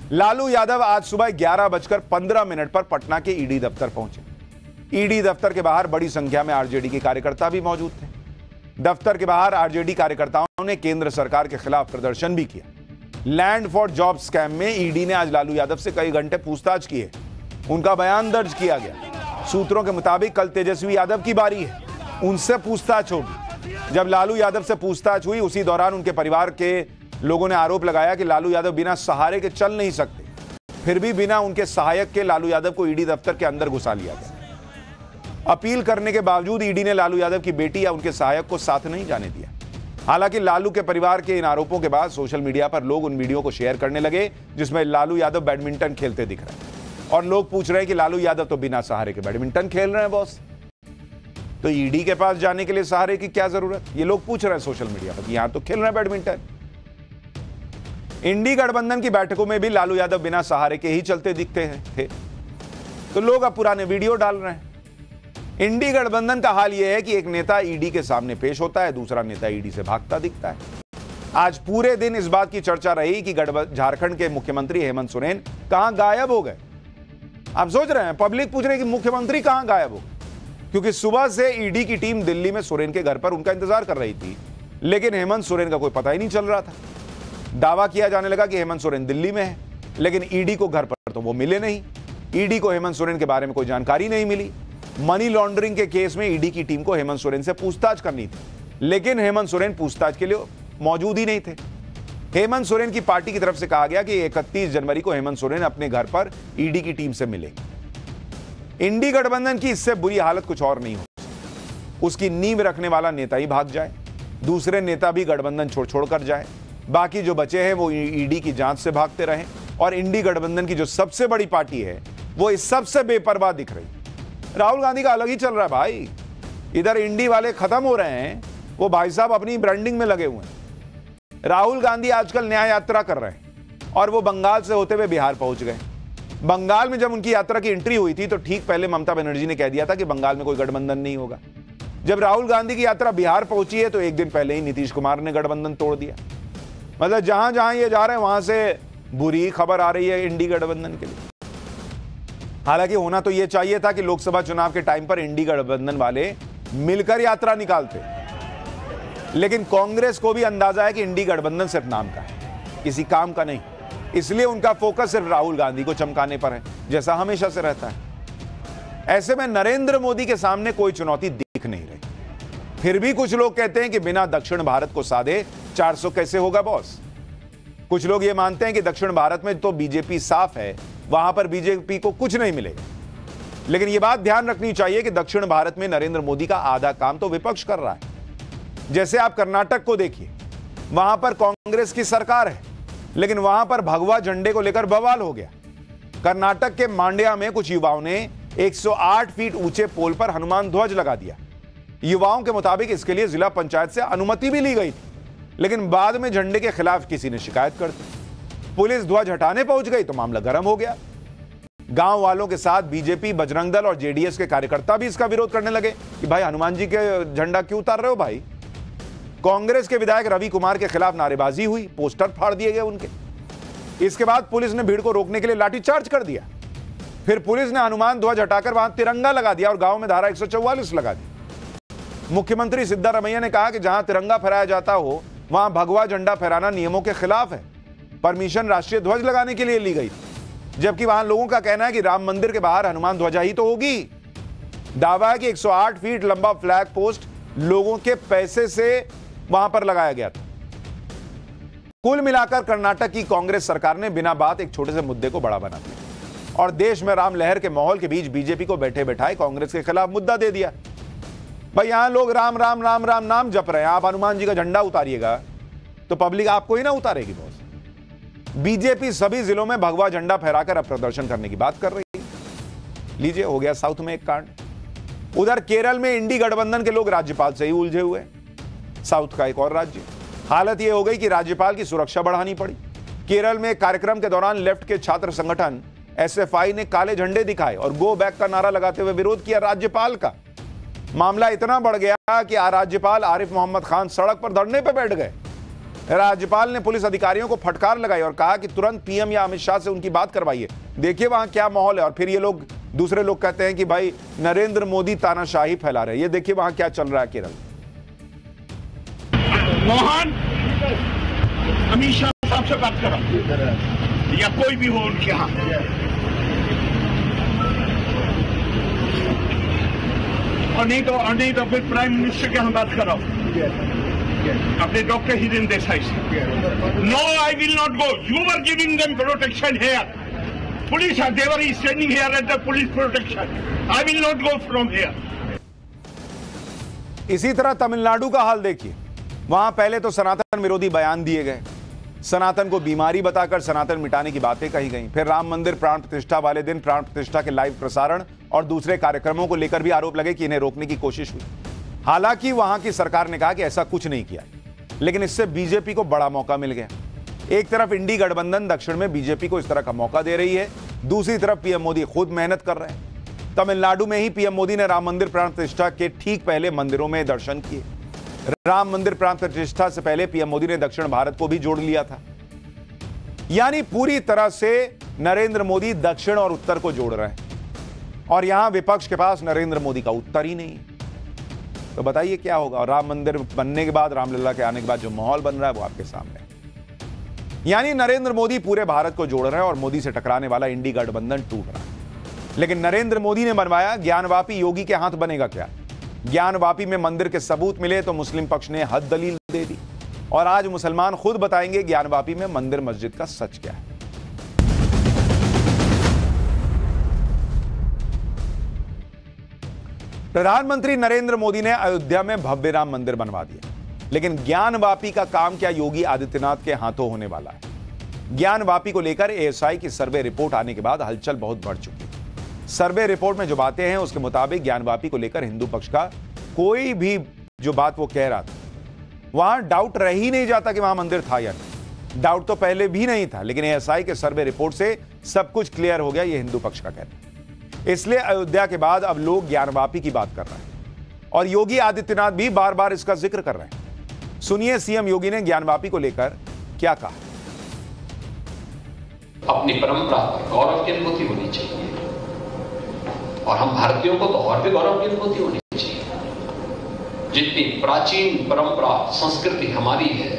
[SPEAKER 1] लालू यादव आज सुबह 11:15 पर पटना के ईडी दफ्तर पहुंचे। ईडी दफ्तर के बाहर बड़ी संख्या में आरजेडी के कार्यकर्ता भी मौजूद थे। दफ्तर के बाहर आरजेडी कार्यकर्ताओं ने केंद्र सरकार के खिलाफ प्रदर्शन भी किया। लैंड फॉर जॉब स्कैम में ईडी ने आज लालू यादव से कई घंटे पूछताछ की है। उनका बयान दर्ज किया गया। सूत्रों के मुताबिक कल तेजस्वी यादव की बारी है, उनसे पूछताछ होगी। जब लालू यादव से पूछताछ हुई उसी दौरान उनके परिवार के लोगों ने आरोप लगाया कि लालू यादव बिना सहारे के चल नहीं सकते, फिर भी बिना उनके सहायक के लालू यादव को ईडी दफ्तर के अंदर घुसा लिया गया। अपील करने के बावजूद ईडी ने लालू यादव की बेटी या उनके सहायक को साथ नहीं जाने दिया। हालांकि लालू के परिवार के इन आरोपों के बाद सोशल मीडिया पर लोग उन वीडियो को शेयर करने लगे जिसमें लालू यादव बैडमिंटन खेलते दिख रहे हैं और लोग पूछ रहे हैं कि लालू यादव तो बिना सहारे के बैडमिंटन खेल रहे हैं बॉस, तो ईडी के पास जाने के लिए सहारे की क्या जरूरत? ये लोग पूछ रहे हैं सोशल मीडिया पर। यहां तो खेल रहे हैं बैडमिंटन। इंडी गठबंधन की बैठकों में भी लालू यादव बिना सहारे के ही चलते दिखते थे, तो लोग अब पुराने वीडियो डाल रहे हैं। इंडी गठबंधन का हाल यह है कि एक नेता ईडी के सामने पेश होता है, दूसरा नेता ईडी से भागता दिखता है। आज पूरे दिन इस बात की चर्चा रही कि झारखंड के मुख्यमंत्री हेमंत सोरेन कहां गायब हो गए। आप सोच रहे हैं, पब्लिक पूछ रही है कि मुख्यमंत्री कहां गायब हो, क्योंकि सुबह से ईडी की टीम दिल्ली में सोरेन के घर पर उनका इंतजार कर रही थी, लेकिन हेमंत सोरेन का कोई पता ही नहीं चल रहा था। दावा किया जाने लगा कि हेमंत सोरेन दिल्ली में है, लेकिन ईडी को घर पर तो वो मिले नहीं। ईडी को हेमंत सोरेन के बारे में कोई जानकारी नहीं मिली। मनी लॉन्ड्रिंग के केस में ईडी की टीम को हेमंत सोरेन से पूछताछ करनी थी, लेकिन हेमंत सोरेन पूछताछ के लिए मौजूद ही नहीं थे। हेमंत सोरेन की पार्टी की तरफ से कहा गया कि 31 जनवरी को हेमंत सोरेन अपने घर पर ईडी की टीम से मिलेंगे। इंडी गठबंधन की इससे बुरी हालत कुछ और नहीं हो सकती। उसकी नींव रखने वाला नेता ही भाग जाए, दूसरे नेता भी गठबंधन छोड़ कर जाए, बाकी जो बचे हैं वो ईडी की जांच से भागते रहें, और इंडी गठबंधन की जो सबसे बड़ी पार्टी है वो इस सबसे बेपरवाह दिख रही। राहुल गांधी का अलग ही चल रहा है भाई। इधर इंडी वाले खत्म हो रहे हैं, वो भाई साहब अपनी ब्रांडिंग में लगे हुए हैं। राहुल गांधी आजकल न्याय यात्रा कर रहे हैं और वो बंगाल से होते हुए बिहार पहुंच गए। बंगाल में जब उनकी यात्रा की एंट्री हुई थी तो ठीक पहले ममता बनर्जी ने कह दिया था कि बंगाल में कोई गठबंधन नहीं होगा। जब राहुल गांधी की यात्रा बिहार पहुंची है तो एक दिन पहले ही नीतीश कुमार ने गठबंधन तोड़ दिया। मतलब जहां जहां ये जा रहे हैं वहां से बुरी खबर आ रही है इंडी गठबंधन के लिए। हालांकि होना तो यह चाहिए था कि लोकसभा चुनाव के टाइम पर इंडी गठबंधन वाले मिलकर यात्रा निकालते, लेकिन कांग्रेस को भी अंदाजा है कि इंडी गठबंधन सिर्फ नाम का है, किसी काम का नहीं। इसलिए उनका फोकस सिर्फ राहुल गांधी को चमकाने पर है, जैसा हमेशा से रहता है। ऐसे में नरेंद्र मोदी के सामने कोई चुनौती दिख नहीं रही। फिर भी कुछ लोग कहते हैं कि बिना दक्षिण भारत को साधे 400 कैसे होगा बॉस। कुछ लोग ये मानते हैं कि दक्षिण भारत में तो बीजेपी साफ है, वहां पर बीजेपी को कुछ नहीं मिलेगा। लेकिन यह बात ध्यान रखनी चाहिए कि दक्षिण भारत में नरेंद्र मोदी का आधा काम तो विपक्ष कर रहा है। जैसे आप कर्नाटक को देखिए, वहां पर कांग्रेस की सरकार है, लेकिन वहां पर भगवा झंडे को लेकर बवाल हो गया। कर्नाटक के मांड्या में कुछ युवाओं ने 108 फीट ऊंचे पोल पर हनुमान ध्वज लगा दिया। युवाओं के मुताबिक इसके लिए जिला पंचायत से अनुमति भी ली गई थी, लेकिन बाद में झंडे के खिलाफ किसी ने शिकायत कर दी। पुलिस ध्वज हटाने पहुंच गई तो मामला गर्म हो गया। गांव वालों के साथ बीजेपी, बजरंग दल और जेडीएस के कार्यकर्ता भी इसका विरोध करने लगे कि भाई हनुमान जी के झंडा क्यों उतार रहे हो भाई। कांग्रेस के विधायक रवि कुमार के खिलाफ नारेबाजी हुई, पोस्टर फाड़ दिए गए उनके। इसके बाद पुलिस ने भीड़ को रोकने के लिए लाठीचार्ज कर दिया। फिर पुलिस ने हनुमान ध्वज हटाकर वहां तिरंगा लगा दिया और गांव में धारा 144 लगा दी। मुख्यमंत्री सिद्धारमैया ने कहा कि जहां तिरंगा फहराया जाता हो वहां भगवा झंडा फहराना नियमों के खिलाफ है। परमिशन राष्ट्रीय ध्वज लगाने के लिए ली गई, जबकि वहां लोगों का कहना है कि राम मंदिर के बाहर हनुमान ध्वजा ही तो होगी। दावा है कि 108 फीट लंबा फ्लैग पोस्ट लोगों के पैसे से वहां पर लगाया गया था। कुल मिलाकर कर्नाटक की कांग्रेस सरकार ने बिना बात एक छोटे से मुद्दे को बड़ा बना दिया और देश में राम लहर के माहौल के बीच बीजेपी को बैठे बैठाए कांग्रेस के खिलाफ मुद्दा दे दिया। भाई यहां लोग राम राम राम राम नाम जप रहे हैं, आप हनुमान जी का झंडा उतारिएगा तो पब्लिक आपको ही ना उतारेगी बॉस। बीजेपी सभी जिलों में भगवा झंडा फहराकर अब प्रदर्शन करने की बात कर रही है। लीजिए, हो गया साउथ में एक कांड। उधर केरल में इंडी गठबंधन के लोग राज्यपाल से ही उलझे हुए। साउथ का एक और राज्य। हालत यह हो गई कि राज्यपाल की सुरक्षा बढ़ानी पड़ी। केरल में एक कार्यक्रम के दौरान लेफ्ट के छात्र संगठन एसएफआई ने काले झंडे दिखाए और गो बैक का नारा लगाते हुए विरोध किया राज्यपाल का। मामला इतना बढ़ गया कि राज्यपाल आरिफ मोहम्मद खान सड़क पर धरने पर बैठ गए। राज्यपाल ने पुलिस अधिकारियों को फटकार लगाई और कहा कि तुरंत पीएम या अमित शाह से उनकी बात करवाइए। देखिए वहां क्या माहौल है। और फिर ये लोग, दूसरे लोग कहते हैं कि भाई नरेंद्र मोदी तानाशाही फैला रहे हैं। ये देखिए वहां क्या चल रहा है केरल।
[SPEAKER 3] मोहन, अमित शाह साहब से बात करो या कोई भी हो उनके यहाँ। और नहीं तो फिर प्राइम मिनिस्टर के यहाँ बात करो, अपने डॉक्टर हिरेन देसाई से। No, I will not go. You are giving them protection here. Police there is standing here at the police protection. I will not go from here.
[SPEAKER 1] इसी तरह तमिलनाडु का हाल देखिए। वहां पहले तो सनातन विरोधी बयान दिए गए, सनातन को बीमारी बताकर सनातन मिटाने की बातें कही गई। फिर राम मंदिर प्राण प्रतिष्ठा वाले दिन प्राण प्रतिष्ठा के लाइव प्रसारण और दूसरे कार्यक्रमों को लेकर भी आरोप लगे कि इन्हें रोकने की कोशिश हुई। हालांकि वहां की सरकार ने कहा कि ऐसा कुछ नहीं किया, लेकिन इससे बीजेपी को बड़ा मौका मिल गया। एक तरफ इंडी गठबंधन दक्षिण में बीजेपी को इस तरह का मौका दे रही है, दूसरी तरफ पीएम मोदी खुद मेहनत कर रहे हैं। तमिलनाडु में ही पीएम मोदी ने राम मंदिर प्राण प्रतिष्ठा के ठीक पहले मंदिरों में दर्शन किए। राम मंदिर प्राण प्रतिष्ठा से पहले पीएम मोदी ने दक्षिण भारत को भी जोड़ लिया था। यानी पूरी तरह से नरेंद्र मोदी दक्षिण और उत्तर को जोड़ रहे हैं। और यहां विपक्ष के पास नरेंद्र मोदी का उत्तर ही नहीं है। तो बताइए क्या होगा। और राम मंदिर बनने के बाद, रामलला के आने के बाद जो माहौल बन रहा है वो आपके सामने है। यानी नरेंद्र मोदी पूरे भारत को जोड़ रहे हैं और मोदी से टकराने वाला इंडी गठबंधन टूट रहा है। लेकिन नरेंद्र मोदी ने बनवाया, ज्ञानवापी योगी के हाथ बनेगा क्या? ज्ञानवापी में मंदिर के सबूत मिले तो मुस्लिम पक्ष ने हद दलील दे दी। और आज मुसलमान खुद बताएंगे ज्ञानवापी में मंदिर मस्जिद का सच क्या है। प्रधानमंत्री नरेंद्र मोदी ने अयोध्या में भव्य राम मंदिर बनवा दिया, लेकिन ज्ञानवापी का काम क्या योगी आदित्यनाथ के हाथों होने वाला है? ज्ञानवापी को लेकर एएसआई की सर्वे रिपोर्ट आने के बाद हलचल बहुत बढ़ चुकी है। सर्वे रिपोर्ट में जो बातें हैं उसके मुताबिक ज्ञानवापी को लेकर हिंदू पक्ष का कोई भी जो बात वो कह रहा था, वहां डाउट रह ही नहीं जाता कि वहां मंदिर था या नहीं। डाउट तो पहले भी नहीं था, लेकिन एएसआई के सर्वे रिपोर्ट से सब कुछ क्लियर हो गया, ये हिंदू पक्ष का कहना है। इसलिए अयोध्या के बाद अब लोग ज्ञानवापी की बात कर रहे हैं और योगी आदित्यनाथ भी बार बार इसका जिक्र कर रहे हैं। सुनिए सीएम योगी ने ज्ञानवापी को लेकर क्या कहा।
[SPEAKER 4] अपनी परंपरा पर गौरव की अनुभूति होनी चाहिए और हम भारतीयों को तो और भी गौरव की अनुभूति होनी चाहिए। जितनी प्राचीन परंपरा संस्कृति हमारी है,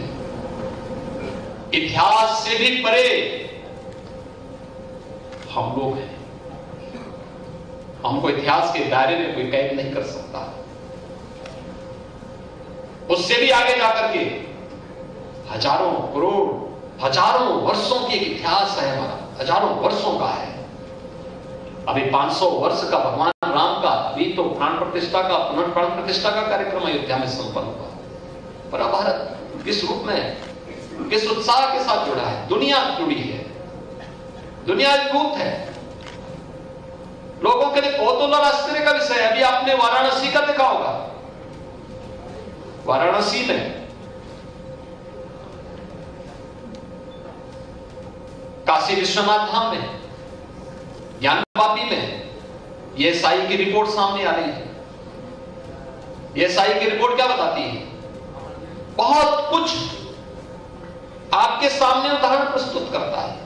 [SPEAKER 4] इतिहास से भी परे हम लोग हैं। हमको इतिहास के दायरे में कोई कैद नहीं कर सकता। उससे भी आगे जाकर के हजारों करोड़ हजारों वर्षों की एक इतिहास है हमारा, हजारों वर्षों का है। अभी 500 वर्ष का भगवान राम का, अभी तो प्राण प्रतिष्ठा का, पुनर्प्राण प्रतिष्ठा का कार्यक्रम अयोध्या में संपन्न हुआ। पर अब भारत किस रूप में, किस उत्साह के साथ जुड़ा है? दुनिया जुड़ी है, दुनिया एकजुट है। लोगों के लिए कौतूहल आश्चर्य का विषय है। अभी आपने वाराणसी का देखा होगा। वाराणसी में काशी विश्वनाथ धाम में, ज्ञानवापी में ये एएसआई की रिपोर्ट सामने आ रही है। एएसआई की रिपोर्ट क्या बताती है? बहुत कुछ आपके सामने उदाहरण प्रस्तुत करता है।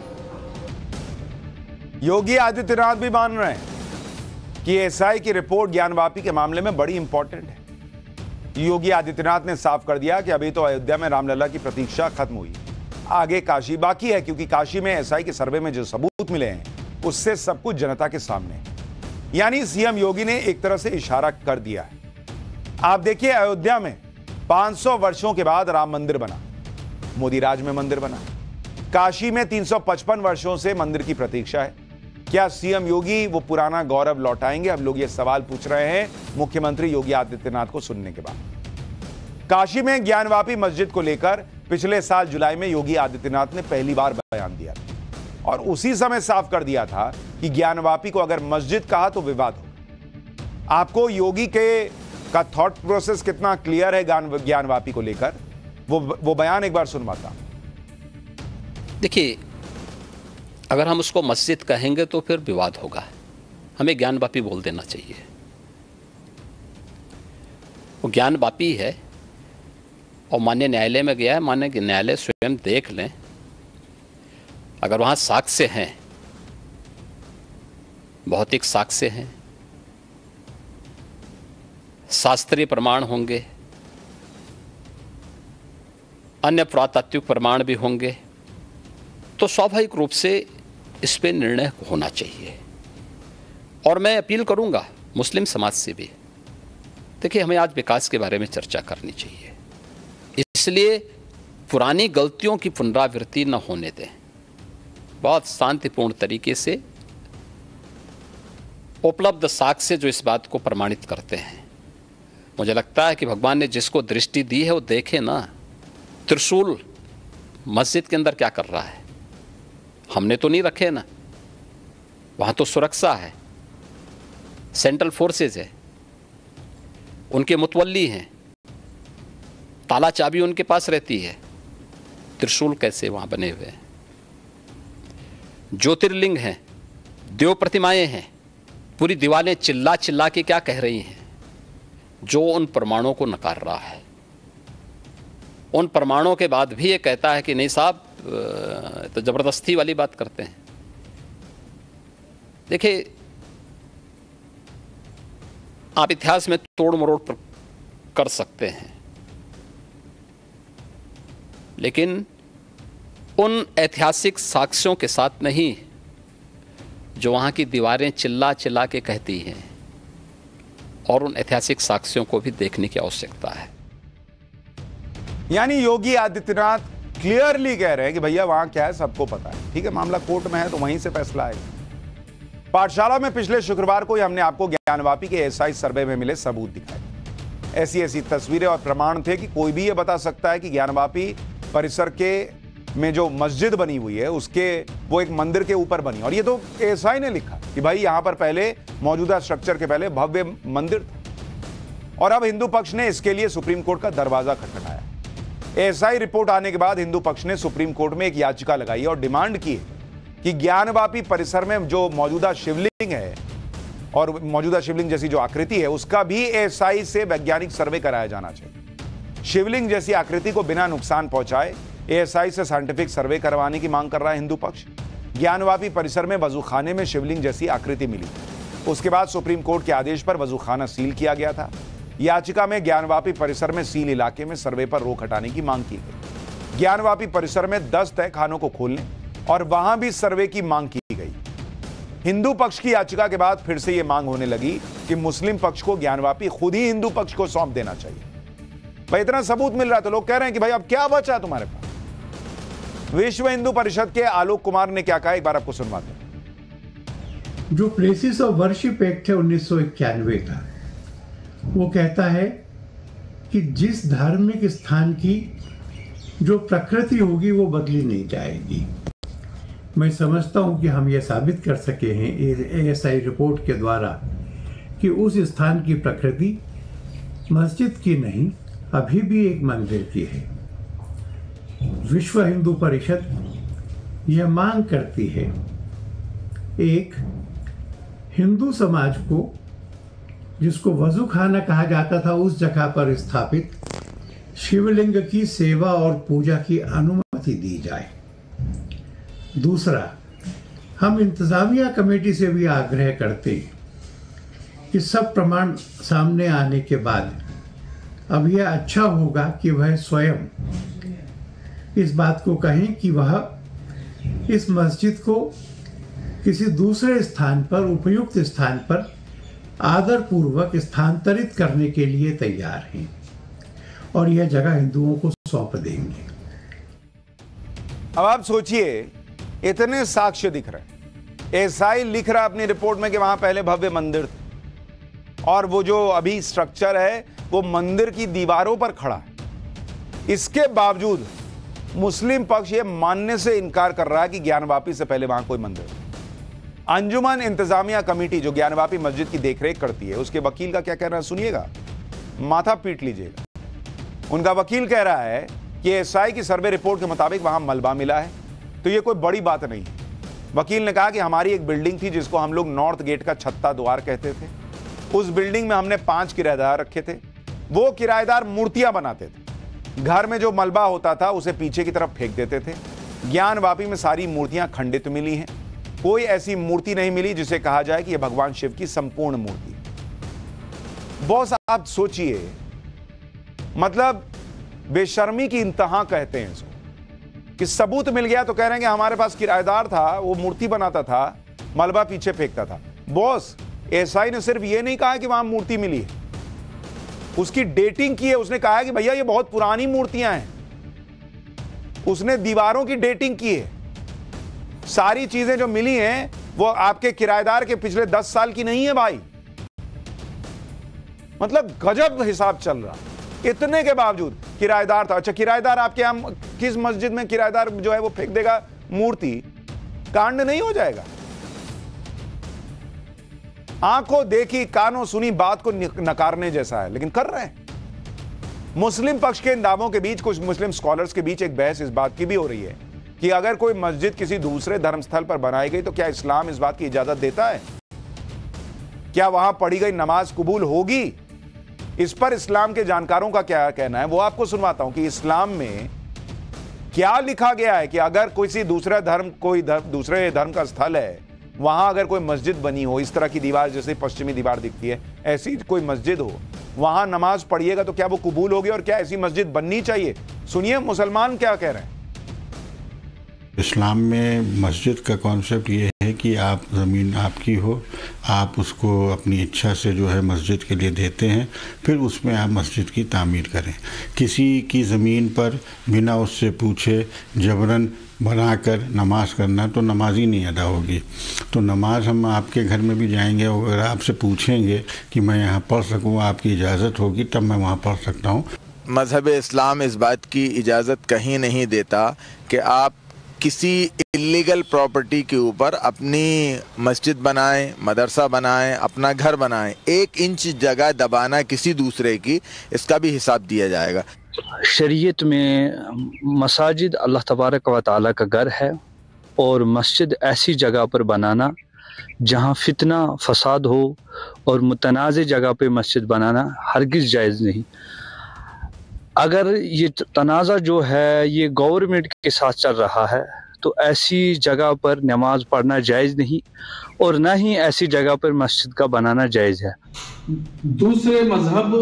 [SPEAKER 1] योगी आदित्यनाथ भी मान रहे हैं कि एएसआई की रिपोर्ट ज्ञानवापी के मामले में बड़ी इंपॉर्टेंट है। योगी आदित्यनाथ ने साफ कर दिया कि अभी तो अयोध्या में रामलला की प्रतीक्षा खत्म हुई, आगे काशी बाकी है, क्योंकि काशी में एएसआई के सर्वे में जो सबूत मिले हैं उससे सब कुछ जनता के सामने है। यानी सीएम योगी ने एक तरह से इशारा कर दिया है। आप देखिए अयोध्या में 500 वर्षों के बाद राम मंदिर बना, मोदी राज में मंदिर बना। काशी में 355 वर्षों से मंदिर की प्रतीक्षा है। क्या सीएम योगी वो पुराना गौरव लौटाएंगे? अब लोग ये सवाल पूछ रहे हैं मुख्यमंत्री योगी आदित्यनाथ को सुनने के बाद। काशी में ज्ञानवापी मस्जिद को लेकर पिछले साल जुलाई में योगी आदित्यनाथ ने पहली बार बयान दिया था और उसी समय साफ कर दिया था कि ज्ञानवापी को अगर मस्जिद कहा तो विवाद हो। आपको योगी का थॉट प्रोसेस कितना क्लियर है ज्ञानवापी को लेकर, वो बयान एक बार सुनवाता।
[SPEAKER 5] देखिए, अगर हम उसको मस्जिद कहेंगे तो फिर विवाद होगा। हमें ज्ञानवापी बोल देना चाहिए। वो ज्ञानवापी है और माननीय न्यायालय में गया है, माननीय न्यायालय स्वयं देख लें, अगर वहाँ साक्ष्य हैं, भौतिक साक्ष्य हैं, शास्त्रीय प्रमाण होंगे, अन्य पुरातात्विक प्रमाण भी होंगे, तो स्वाभाविक रूप से इस पे निर्णय होना चाहिए। और मैं अपील करूंगा मुस्लिम समाज से भी, देखिए हमें आज विकास के बारे में चर्चा करनी चाहिए, इसलिए पुरानी गलतियों की पुनरावृत्ति न होने दें। बहुत शांतिपूर्ण तरीके से उपलब्ध साक्ष्य जो इस बात को प्रमाणित करते हैं, मुझे लगता है कि भगवान ने जिसको दृष्टि दी है वो देखे ना, त्रिशूल मस्जिद के अंदर क्या कर रहा है, हमने तो नहीं रखे ना, वहाँ तो सुरक्षा है, सेंट्रल फोर्सेज है, उनके मुतवल्ली हैं, ताला चाबी उनके पास रहती है, त्रिशूल कैसे वहाँ बने हुए हैं, ज्योतिर्लिंग हैं, देव प्रतिमाएं हैं, पूरी दीवारें चिल्ला चिल्ला के क्या कह रही हैं, जो उन प्रमाणों को नकार रहा है। उन प्रमाणों के बाद भी ये कहता है कि नहीं साहब, तो जबरदस्ती वाली बात करते हैं। देखिए, आप इतिहास में तोड़ मरोड़ कर सकते हैं, लेकिन उन ऐतिहासिक साक्ष्यों के साथ नहीं जो वहाँ की दीवारें चिल्ला चिल्ला के कहती हैं, और उन ऐतिहासिक साक्ष्यों को भी देखने की आवश्यकता है।
[SPEAKER 1] यानी योगी आदित्यनाथ क्लियरली कह रहे हैं कि भैया वहां क्या है सबको पता है, ठीक है, मामला कोर्ट में है तो वहीं से फैसला आएगा। पाठशाला में पिछले शुक्रवार को ही हमने आपको ज्ञानवापी के एसआई सर्वे में मिले सबूत दिखाए। ऐसी तस्वीरें और प्रमाण थे कि कोई भी ये बता सकता है कि ज्ञानवापी परिसर के में जो मस्जिद बनी हुई है उसके वो एक मंदिर के ऊपर बनी, और ये तो एसआई ने लिखा कि भाई यहां पर पहले मौजूदा स्ट्रक्चर के पहले भव्य मंदिर था, और अब हिंदू पक्ष ने इसके लिए सुप्रीम कोर्ट का दरवाजा खटखटाया। एसआई रिपोर्ट आने के बाद हिंदू पक्ष ने सुप्रीम कोर्ट में एक याचिका लगाई और डिमांड की कि ज्ञानवापी परिसर में जो मौजूदा शिवलिंग है और मौजूदा शिवलिंग जैसी जो आकृति है उसका भी एसआई से वैज्ञानिक सर्वे कराया जाना चाहिए। शिवलिंग जैसी आकृति को बिना नुकसान पहुंचाए एएसआई से साइंटिफिक सर्वे करवाने की मांग कर रहा है हिंदू पक्ष। ज्ञानवापी परिसर में वजूखाने में शिवलिंग जैसी आकृति मिली, उसके बाद सुप्रीम कोर्ट के आदेश पर वजूखाना सील किया गया था। याचिका में ज्ञानवापी परिसर में सील इलाके में सर्वे पर रोक हटाने की मांग की गई। ज्ञानवापी परिसर में 10 तय खानों को खोलने और वहां भी सर्वे की मांग की गई। हिंदू पक्ष की याचिका के बाद फिर से यह मांग होने लगी कि मुस्लिम पक्ष को ज्ञानवापी खुद ही हिंदू पक्ष को सौंप देना चाहिए। भाई इतना सबूत मिल रहा है तो लोग कह रहे हैं कि भाई अब क्या बचा तुम्हारे पास। विश्व हिंदू परिषद के आलोक कुमार ने क्या कहा, एक बार आपको सुनवाते हैं।
[SPEAKER 6] जो प्लेसेस ऑफ वर्शिप एक्ट है 1991 का, वो कहता है कि जिस धार्मिक स्थान की जो प्रकृति होगी वो बदली नहीं जाएगी। मैं समझता हूं कि हम ये साबित कर सके हैं एएसआई रिपोर्ट के द्वारा कि उस स्थान की प्रकृति मस्जिद की नहीं, अभी भी एक मंदिर की है। विश्व हिंदू परिषद यह मांग करती है एक हिंदू समाज को, जिसको वजू खाना कहा जाता था, उस जगह पर स्थापित शिवलिंग की सेवा और पूजा की अनुमति दी जाए। दूसरा, हम इंतजामिया कमेटी से भी आग्रह करते हैं कि सब प्रमाण सामने आने के बाद अब यह अच्छा होगा कि वह स्वयं इस बात को कहें कि वह इस मस्जिद को किसी दूसरे स्थान पर, उपयुक्त स्थान पर आदरपूर्वक स्थानांतरित करने के लिए तैयार हैं और यह जगह हिंदुओं को सौंप देंगे।
[SPEAKER 1] अब आप सोचिए, इतने साक्ष्य दिख रहे हैं, एसआई लिख रहा अपनी रिपोर्ट में कि वहां पहले भव्य मंदिर था और वो जो अभी स्ट्रक्चर है वो मंदिर की दीवारों पर खड़ा है। इसके बावजूद मुस्लिम पक्ष ये मानने से इनकार कर रहा है कि ज्ञानवापी से पहले वहां कोई मंदिर है। अंजुमन इंतजामिया कमेटी जो ज्ञानवापी मस्जिद की देखरेख करती है, उसके वकील का क्या कहना है सुनिएगा, माथा पीट लीजिएगा। उनका वकील कह रहा है कि एएसआई की सर्वे रिपोर्ट के मुताबिक वहां मलबा मिला है तो ये कोई बड़ी बात नहीं है। वकील ने कहा कि हमारी एक बिल्डिंग थी जिसको हम लोग नॉर्थ गेट का छत्ता द्वार कहते थे। उस बिल्डिंग में हमने 5 किराएदार रखे थे। वो किराएदार मूर्तियां बनाते थे। घर में जो मलबा होता था उसे पीछे की तरफ फेंक देते थे। ज्ञानवापी में सारी मूर्तियां खंडित मिली हैं। कोई ऐसी मूर्ति नहीं मिली जिसे कहा जाए कि यह भगवान शिव की संपूर्ण मूर्ति। बॉस आप सोचिए, मतलब बेशर्मी की इंतहा कहते हैं इसको, कि सबूत मिल गया तो कह रहे हैं कि हमारे पास किराएदार था, वो मूर्ति बनाता था, मलबा पीछे फेंकता था। बॉस एसआई ने सिर्फ ये नहीं कहा कि वहां मूर्ति मिली है, उसकी डेटिंग की है। उसने कहा है कि भैया ये बहुत पुरानी मूर्तियां हैं। उसने दीवारों की डेटिंग की है। सारी चीजें जो मिली हैं वो आपके किराएदार के पिछले 10 साल की नहीं है भाई। मतलब गजब हिसाब चल रहा। इतने के बावजूद किराएदार था। अच्छा, किराएदार आपके यहां किस मस्जिद में किराएदार जो है वो फेंक देगा मूर्ति, कांड नहीं हो जाएगा? आंखों देखी कानों सुनी बात को नकारने जैसा है, लेकिन कर रहे हैं। मुस्लिम पक्ष के इन दावों के बीच कुछ मुस्लिम स्कॉलर्स के बीच एक बहस इस बात की भी हो रही है कि अगर कोई मस्जिद किसी दूसरे धर्मस्थल पर बनाई गई तो क्या इस्लाम इस बात की इजाजत देता है? क्या वहां पढ़ी गई नमाज कबूल होगी? इस पर इस्लाम के जानकारों का क्या कहना है वो आपको सुनवाता हूं कि इस्लाम में क्या लिखा गया है कि अगर किसी दूसरा धर्म, कोई दूसरे धर्म का स्थल है, वहां अगर कोई मस्जिद बनी हो, इस तरह की दीवार जैसे पश्चिमी दीवार दिखती है, ऐसी कोई मस्जिद हो, वहां नमाज पढ़िएगा तो क्या वो कबूल होगी और क्या ऐसी मस्जिद बननी चाहिए? सुनिए मुसलमान क्या कह रहे हैं।
[SPEAKER 7] इस्लाम में मस्जिद का कॉन्सेप्ट ये है कि आप ज़मीन आपकी हो, आप उसको अपनी इच्छा से जो है मस्जिद के लिए देते हैं, फिर उसमें आप मस्जिद की तामीर करें। किसी की ज़मीन पर बिना उससे पूछे जबरन बनाकर नमाज करना तो नमाज ही नहीं अदा होगी। तो नमाज हम आपके घर में भी जाएंगे, अगर आपसे पूछेंगे कि मैं यहाँ पढ़ सकूँ, आपकी इजाज़त होगी तब मैं वहाँ पढ़ सकता हूँ।
[SPEAKER 8] मज़हब इस्लाम इस बात की इजाज़त कहीं नहीं देता कि आप किसी इलीगल प्रॉपर्टी के ऊपर अपनी मस्जिद बनाएं, मदरसा बनाएं, अपना घर बनाएं। 1 इंच जगह दबाना किसी दूसरे की, इसका भी हिसाब दिया जाएगा।
[SPEAKER 9] शरीयत में मसाजिद अल्लाह तबारक व तआला का घर है और मस्जिद ऐसी जगह पर बनाना जहां फितना फसाद हो और मुतनाज़ जगह पे मस्जिद बनाना हरगिज़ जायज़ नहीं। अगर ये तनाज़ा जो है ये गवर्नमेंट के साथ चल रहा है तो ऐसी जगह पर नमाज पढ़ना जायज़ नहीं और ना ही ऐसी जगह पर मस्जिद का बनाना जायज़ है।
[SPEAKER 10] दूसरे मजहब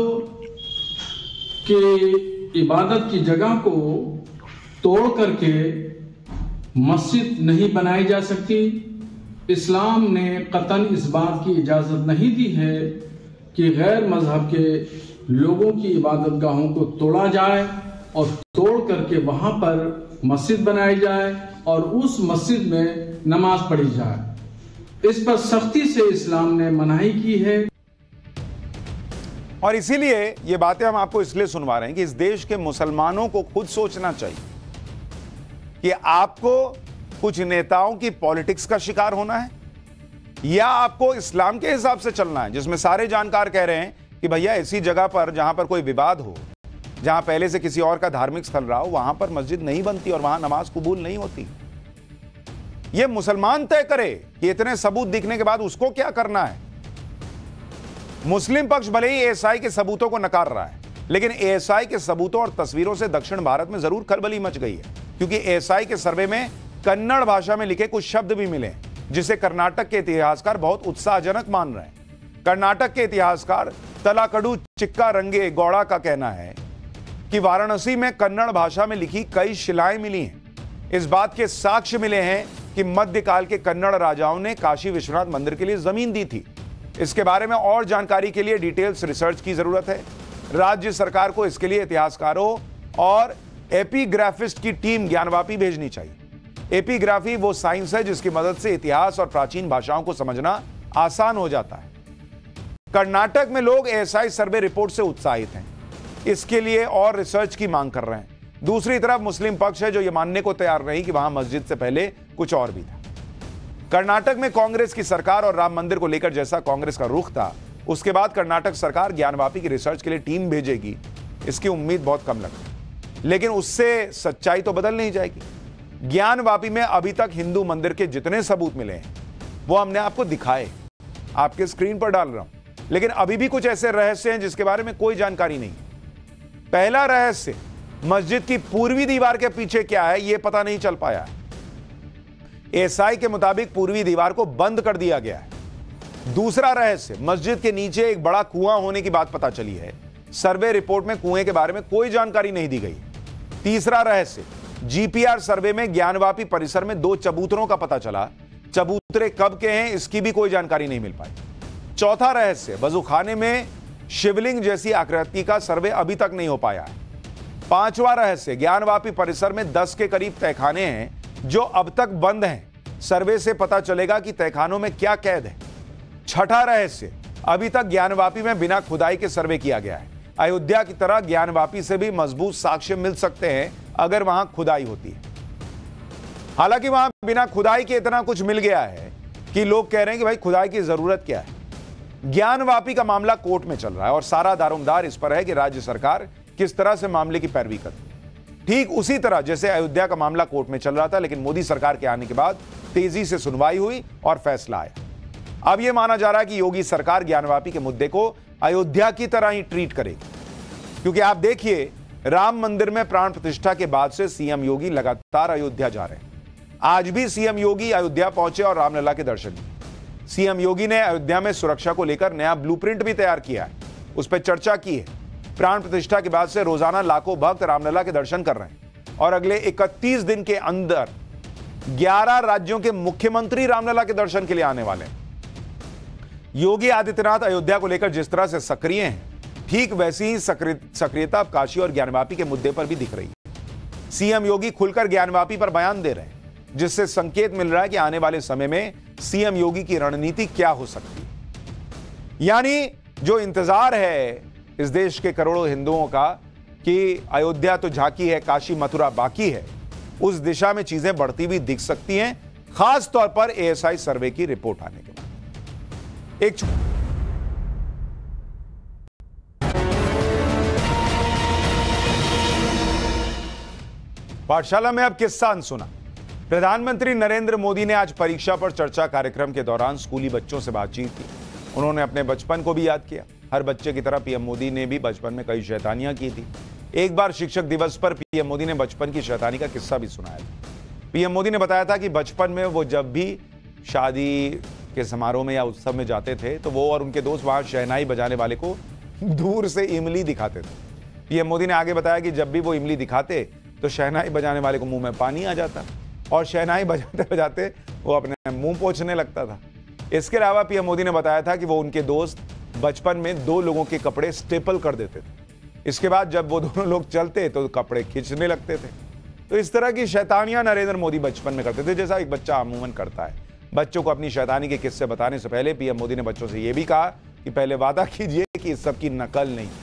[SPEAKER 10] के इबादत की जगह को तोड़ करके मस्जिद नहीं बनाई जा सकती। इस्लाम ने कतन इस बात की इजाज़त नहीं दी है कि गैर मजहब के लोगों की इबादत गाहों को तोड़ा जाए और तोड़ करके वहां पर मस्जिद बनाई जाए और उस मस्जिद में नमाज पढ़ी जाए। इस पर सख्ती से इस्लाम ने मनाही की है।
[SPEAKER 1] और इसीलिए ये बातें हम आपको इसलिए सुनवा रहे हैं कि इस देश के मुसलमानों को खुद सोचना चाहिए कि आपको कुछ नेताओं की पॉलिटिक्स का शिकार होना है या आपको इस्लाम के हिसाब से चलना है, जिसमें सारे जानकार कह रहे हैं कि भैया ऐसी जगह पर जहां पर कोई विवाद हो, जहां पहले से किसी और का धार्मिक स्थल रहा हो, वहां पर मस्जिद नहीं बनती और वहां नमाज कबूल नहीं होती। यह मुसलमान तय करे कि इतने सबूत दिखने के बाद उसको क्या करना है। मुस्लिम पक्ष भले ही एएसआई के सबूतों को नकार रहा है, लेकिन एएसआई के सबूतों और तस्वीरों से दक्षिण भारत में जरूर खलबली मच गई है, क्योंकि एएसआई के सर्वे में कन्नड़ भाषा में लिखे कुछ शब्द भी मिले जिसे कर्नाटक के इतिहासकार बहुत उत्साहजनक मान रहे हैं। कर्नाटक के इतिहासकार तलाकड़ू चिक्का रंगे गौड़ा का कहना है कि वाराणसी में कन्नड़ भाषा में लिखी कई शिलाएं मिली हैं। इस बात के साक्ष्य मिले हैं कि मध्यकाल के कन्नड़ राजाओं ने काशी विश्वनाथ मंदिर के लिए जमीन दी थी। इसके बारे में और जानकारी के लिए डिटेल्स रिसर्च की जरूरत है। राज्य सरकार को इसके लिए इतिहासकारों और एपिग्राफिस्ट की टीम ज्ञानवापी भेजनी चाहिए। एपिग्राफी वो साइंस है जिसकी मदद से इतिहास और प्राचीन भाषाओं को समझना आसान हो जाता है। कर्नाटक में लोग एएसआई सर्वे रिपोर्ट से उत्साहित हैं, इसके लिए और रिसर्च की मांग कर रहे हैं। दूसरी तरफ मुस्लिम पक्ष है जो यह मानने को तैयार नहीं कि वहां मस्जिद से पहले कुछ और भी था। कर्नाटक में कांग्रेस की सरकार और राम मंदिर को लेकर जैसा कांग्रेस का रुख था, उसके बाद कर्नाटक सरकार ज्ञानवापी की रिसर्च के लिए टीम भेजेगी, इसकी उम्मीद बहुत कम लगती है। लेकिन उससे सच्चाई तो बदल नहीं जाएगी। ज्ञानवापी में अभी तक हिंदू मंदिर के जितने सबूत मिले हैं वो हमने आपको दिखाए, आपके स्क्रीन पर डाल रहा हूं, लेकिन अभी भी कुछ ऐसे रहस्य हैं जिसके बारे में कोई जानकारी नहीं। पहला रहस्य मस्जिद की पूर्वी दीवार के पीछे क्या है यह पता नहीं चल पाया है। एएसआई के मुताबिक पूर्वी दीवार को बंद कर दिया गया है। दूसरा रहस्य, मस्जिद के नीचे एक बड़ा कुआं होने की बात पता चली है। सर्वे रिपोर्ट में कुएं के बारे में कोई जानकारी नहीं दी गई। तीसरा रहस्य, जीपीआर सर्वे में ज्ञानवापी परिसर में 2 चबूतरों का पता चला। चबूतरे कब के हैं इसकी भी कोई जानकारी नहीं मिल पाई। चौथा रहस्य, वजूखाने में शिवलिंग जैसी आकृति का सर्वे अभी तक नहीं हो पाया है। पांचवा रहस्य, ज्ञानवापी परिसर में 10 के करीब तहखाने हैं जो अब तक बंद हैं। सर्वे से पता चलेगा कि तहखानों में क्या कैद है। छठा रहस्य, अभी तक ज्ञानवापी में बिना खुदाई के सर्वे किया गया है। अयोध्या की तरह ज्ञानवापी से भी मजबूत साक्ष्य मिल सकते हैं अगर वहां खुदाई होती है। हालांकि वहां बिना खुदाई के इतना कुछ मिल गया है कि लोग कह रहे हैं कि भाई खुदाई की जरूरत क्या है। ज्ञानवापी का मामला कोर्ट में चल रहा है और सारा दारोमदार इस पर है कि राज्य सरकार किस तरह से मामले की पैरवी करती। ठीक उसी तरह जैसे अयोध्या का मामला कोर्ट में चल रहा था, लेकिन मोदी सरकार के आने के बाद तेजी से सुनवाई हुई और फैसला आया। अब यह माना जा रहा है कि योगी सरकार ज्ञानवापी के मुद्दे को अयोध्या की तरह ही ट्रीट करेगी, क्योंकि आप देखिए राम मंदिर में प्राण प्रतिष्ठा के बाद से सीएम योगी लगातार अयोध्या जा रहे हैं। आज भी सीएम योगी अयोध्या पहुंचे और रामलला के दर्शन किए। सीएम योगी ने अयोध्या में सुरक्षा को लेकर नया ब्लूप्रिंट भी तैयार किया है, उस पर चर्चा की है। प्राण प्रतिष्ठा के बाद से रोजाना लाखों भक्त रामलला के दर्शन कर रहे हैं और अगले 31 दिन के अंदर 11 राज्यों के मुख्यमंत्री रामलला के दर्शन के लिए आने वाले हैं। योगी आदित्यनाथ अयोध्या को लेकर जिस तरह से सक्रिय हैं, ठीक वैसी ही सक्रियता काशी और ज्ञानवापी के मुद्दे पर भी दिख रही है। सीएम योगी खुलकर ज्ञानवापी पर बयान दे रहे हैं, जिससे संकेत मिल रहा है कि आने वाले समय में सीएम योगी की रणनीति क्या हो सकती है। यानी जो इंतजार है इस देश के करोड़ों हिंदुओं का कि अयोध्या तो झांकी है, काशी मथुरा बाकी है, उस दिशा में चीजें बढ़ती हुई दिख सकती हैं, खास तौर पर एएसआई सर्वे की रिपोर्ट आने के बाद। एक पाठशाला में अब किस्सा अनसुना। प्रधानमंत्री नरेंद्र मोदी ने आज परीक्षा पर चर्चा कार्यक्रम के दौरान स्कूली बच्चों से बातचीत की। उन्होंने अपने बचपन को भी याद किया। हर बच्चे की तरह पीएम मोदी ने भी बचपन में कई शैतानियां की थी। एक बार शिक्षक दिवस पर पीएम मोदी ने बचपन की शैतानी का किस्सा भी सुनाया था। पीएम मोदी ने बताया था कि बचपन में वो जब भी शादी के समारोह में या उत्सव में जाते थे तो वो और उनके दोस्त वहां शहनाई बजाने वाले को दूर से इमली दिखाते थे। पीएम मोदी ने आगे बताया कि जब भी वो इमली दिखाते तो शहनाई बजाने वाले को मुंह में पानी आ जाता और शहनाई बजाते बजाते वो अपने मुंह पोंछने लगता था। इसके अलावा पीएम मोदी ने बताया था कि वो उनके दोस्त बचपन में 2 लोगों के कपड़े स्टेपल कर देते थे। इसके बाद जब वो दोनों लोग चलते तो कपड़े खींचने लगते थे। तो इस तरह की शैतानियां नरेंद्र मोदी बचपन में करते थे, जैसा एक बच्चा अमूमन करता है। बच्चों को अपनी शैतानी के किस्से बताने से पहले पीएम मोदी ने बच्चों से यह भी कहा कि पहले वादा कीजिए कि इस सब की नकल नहीं।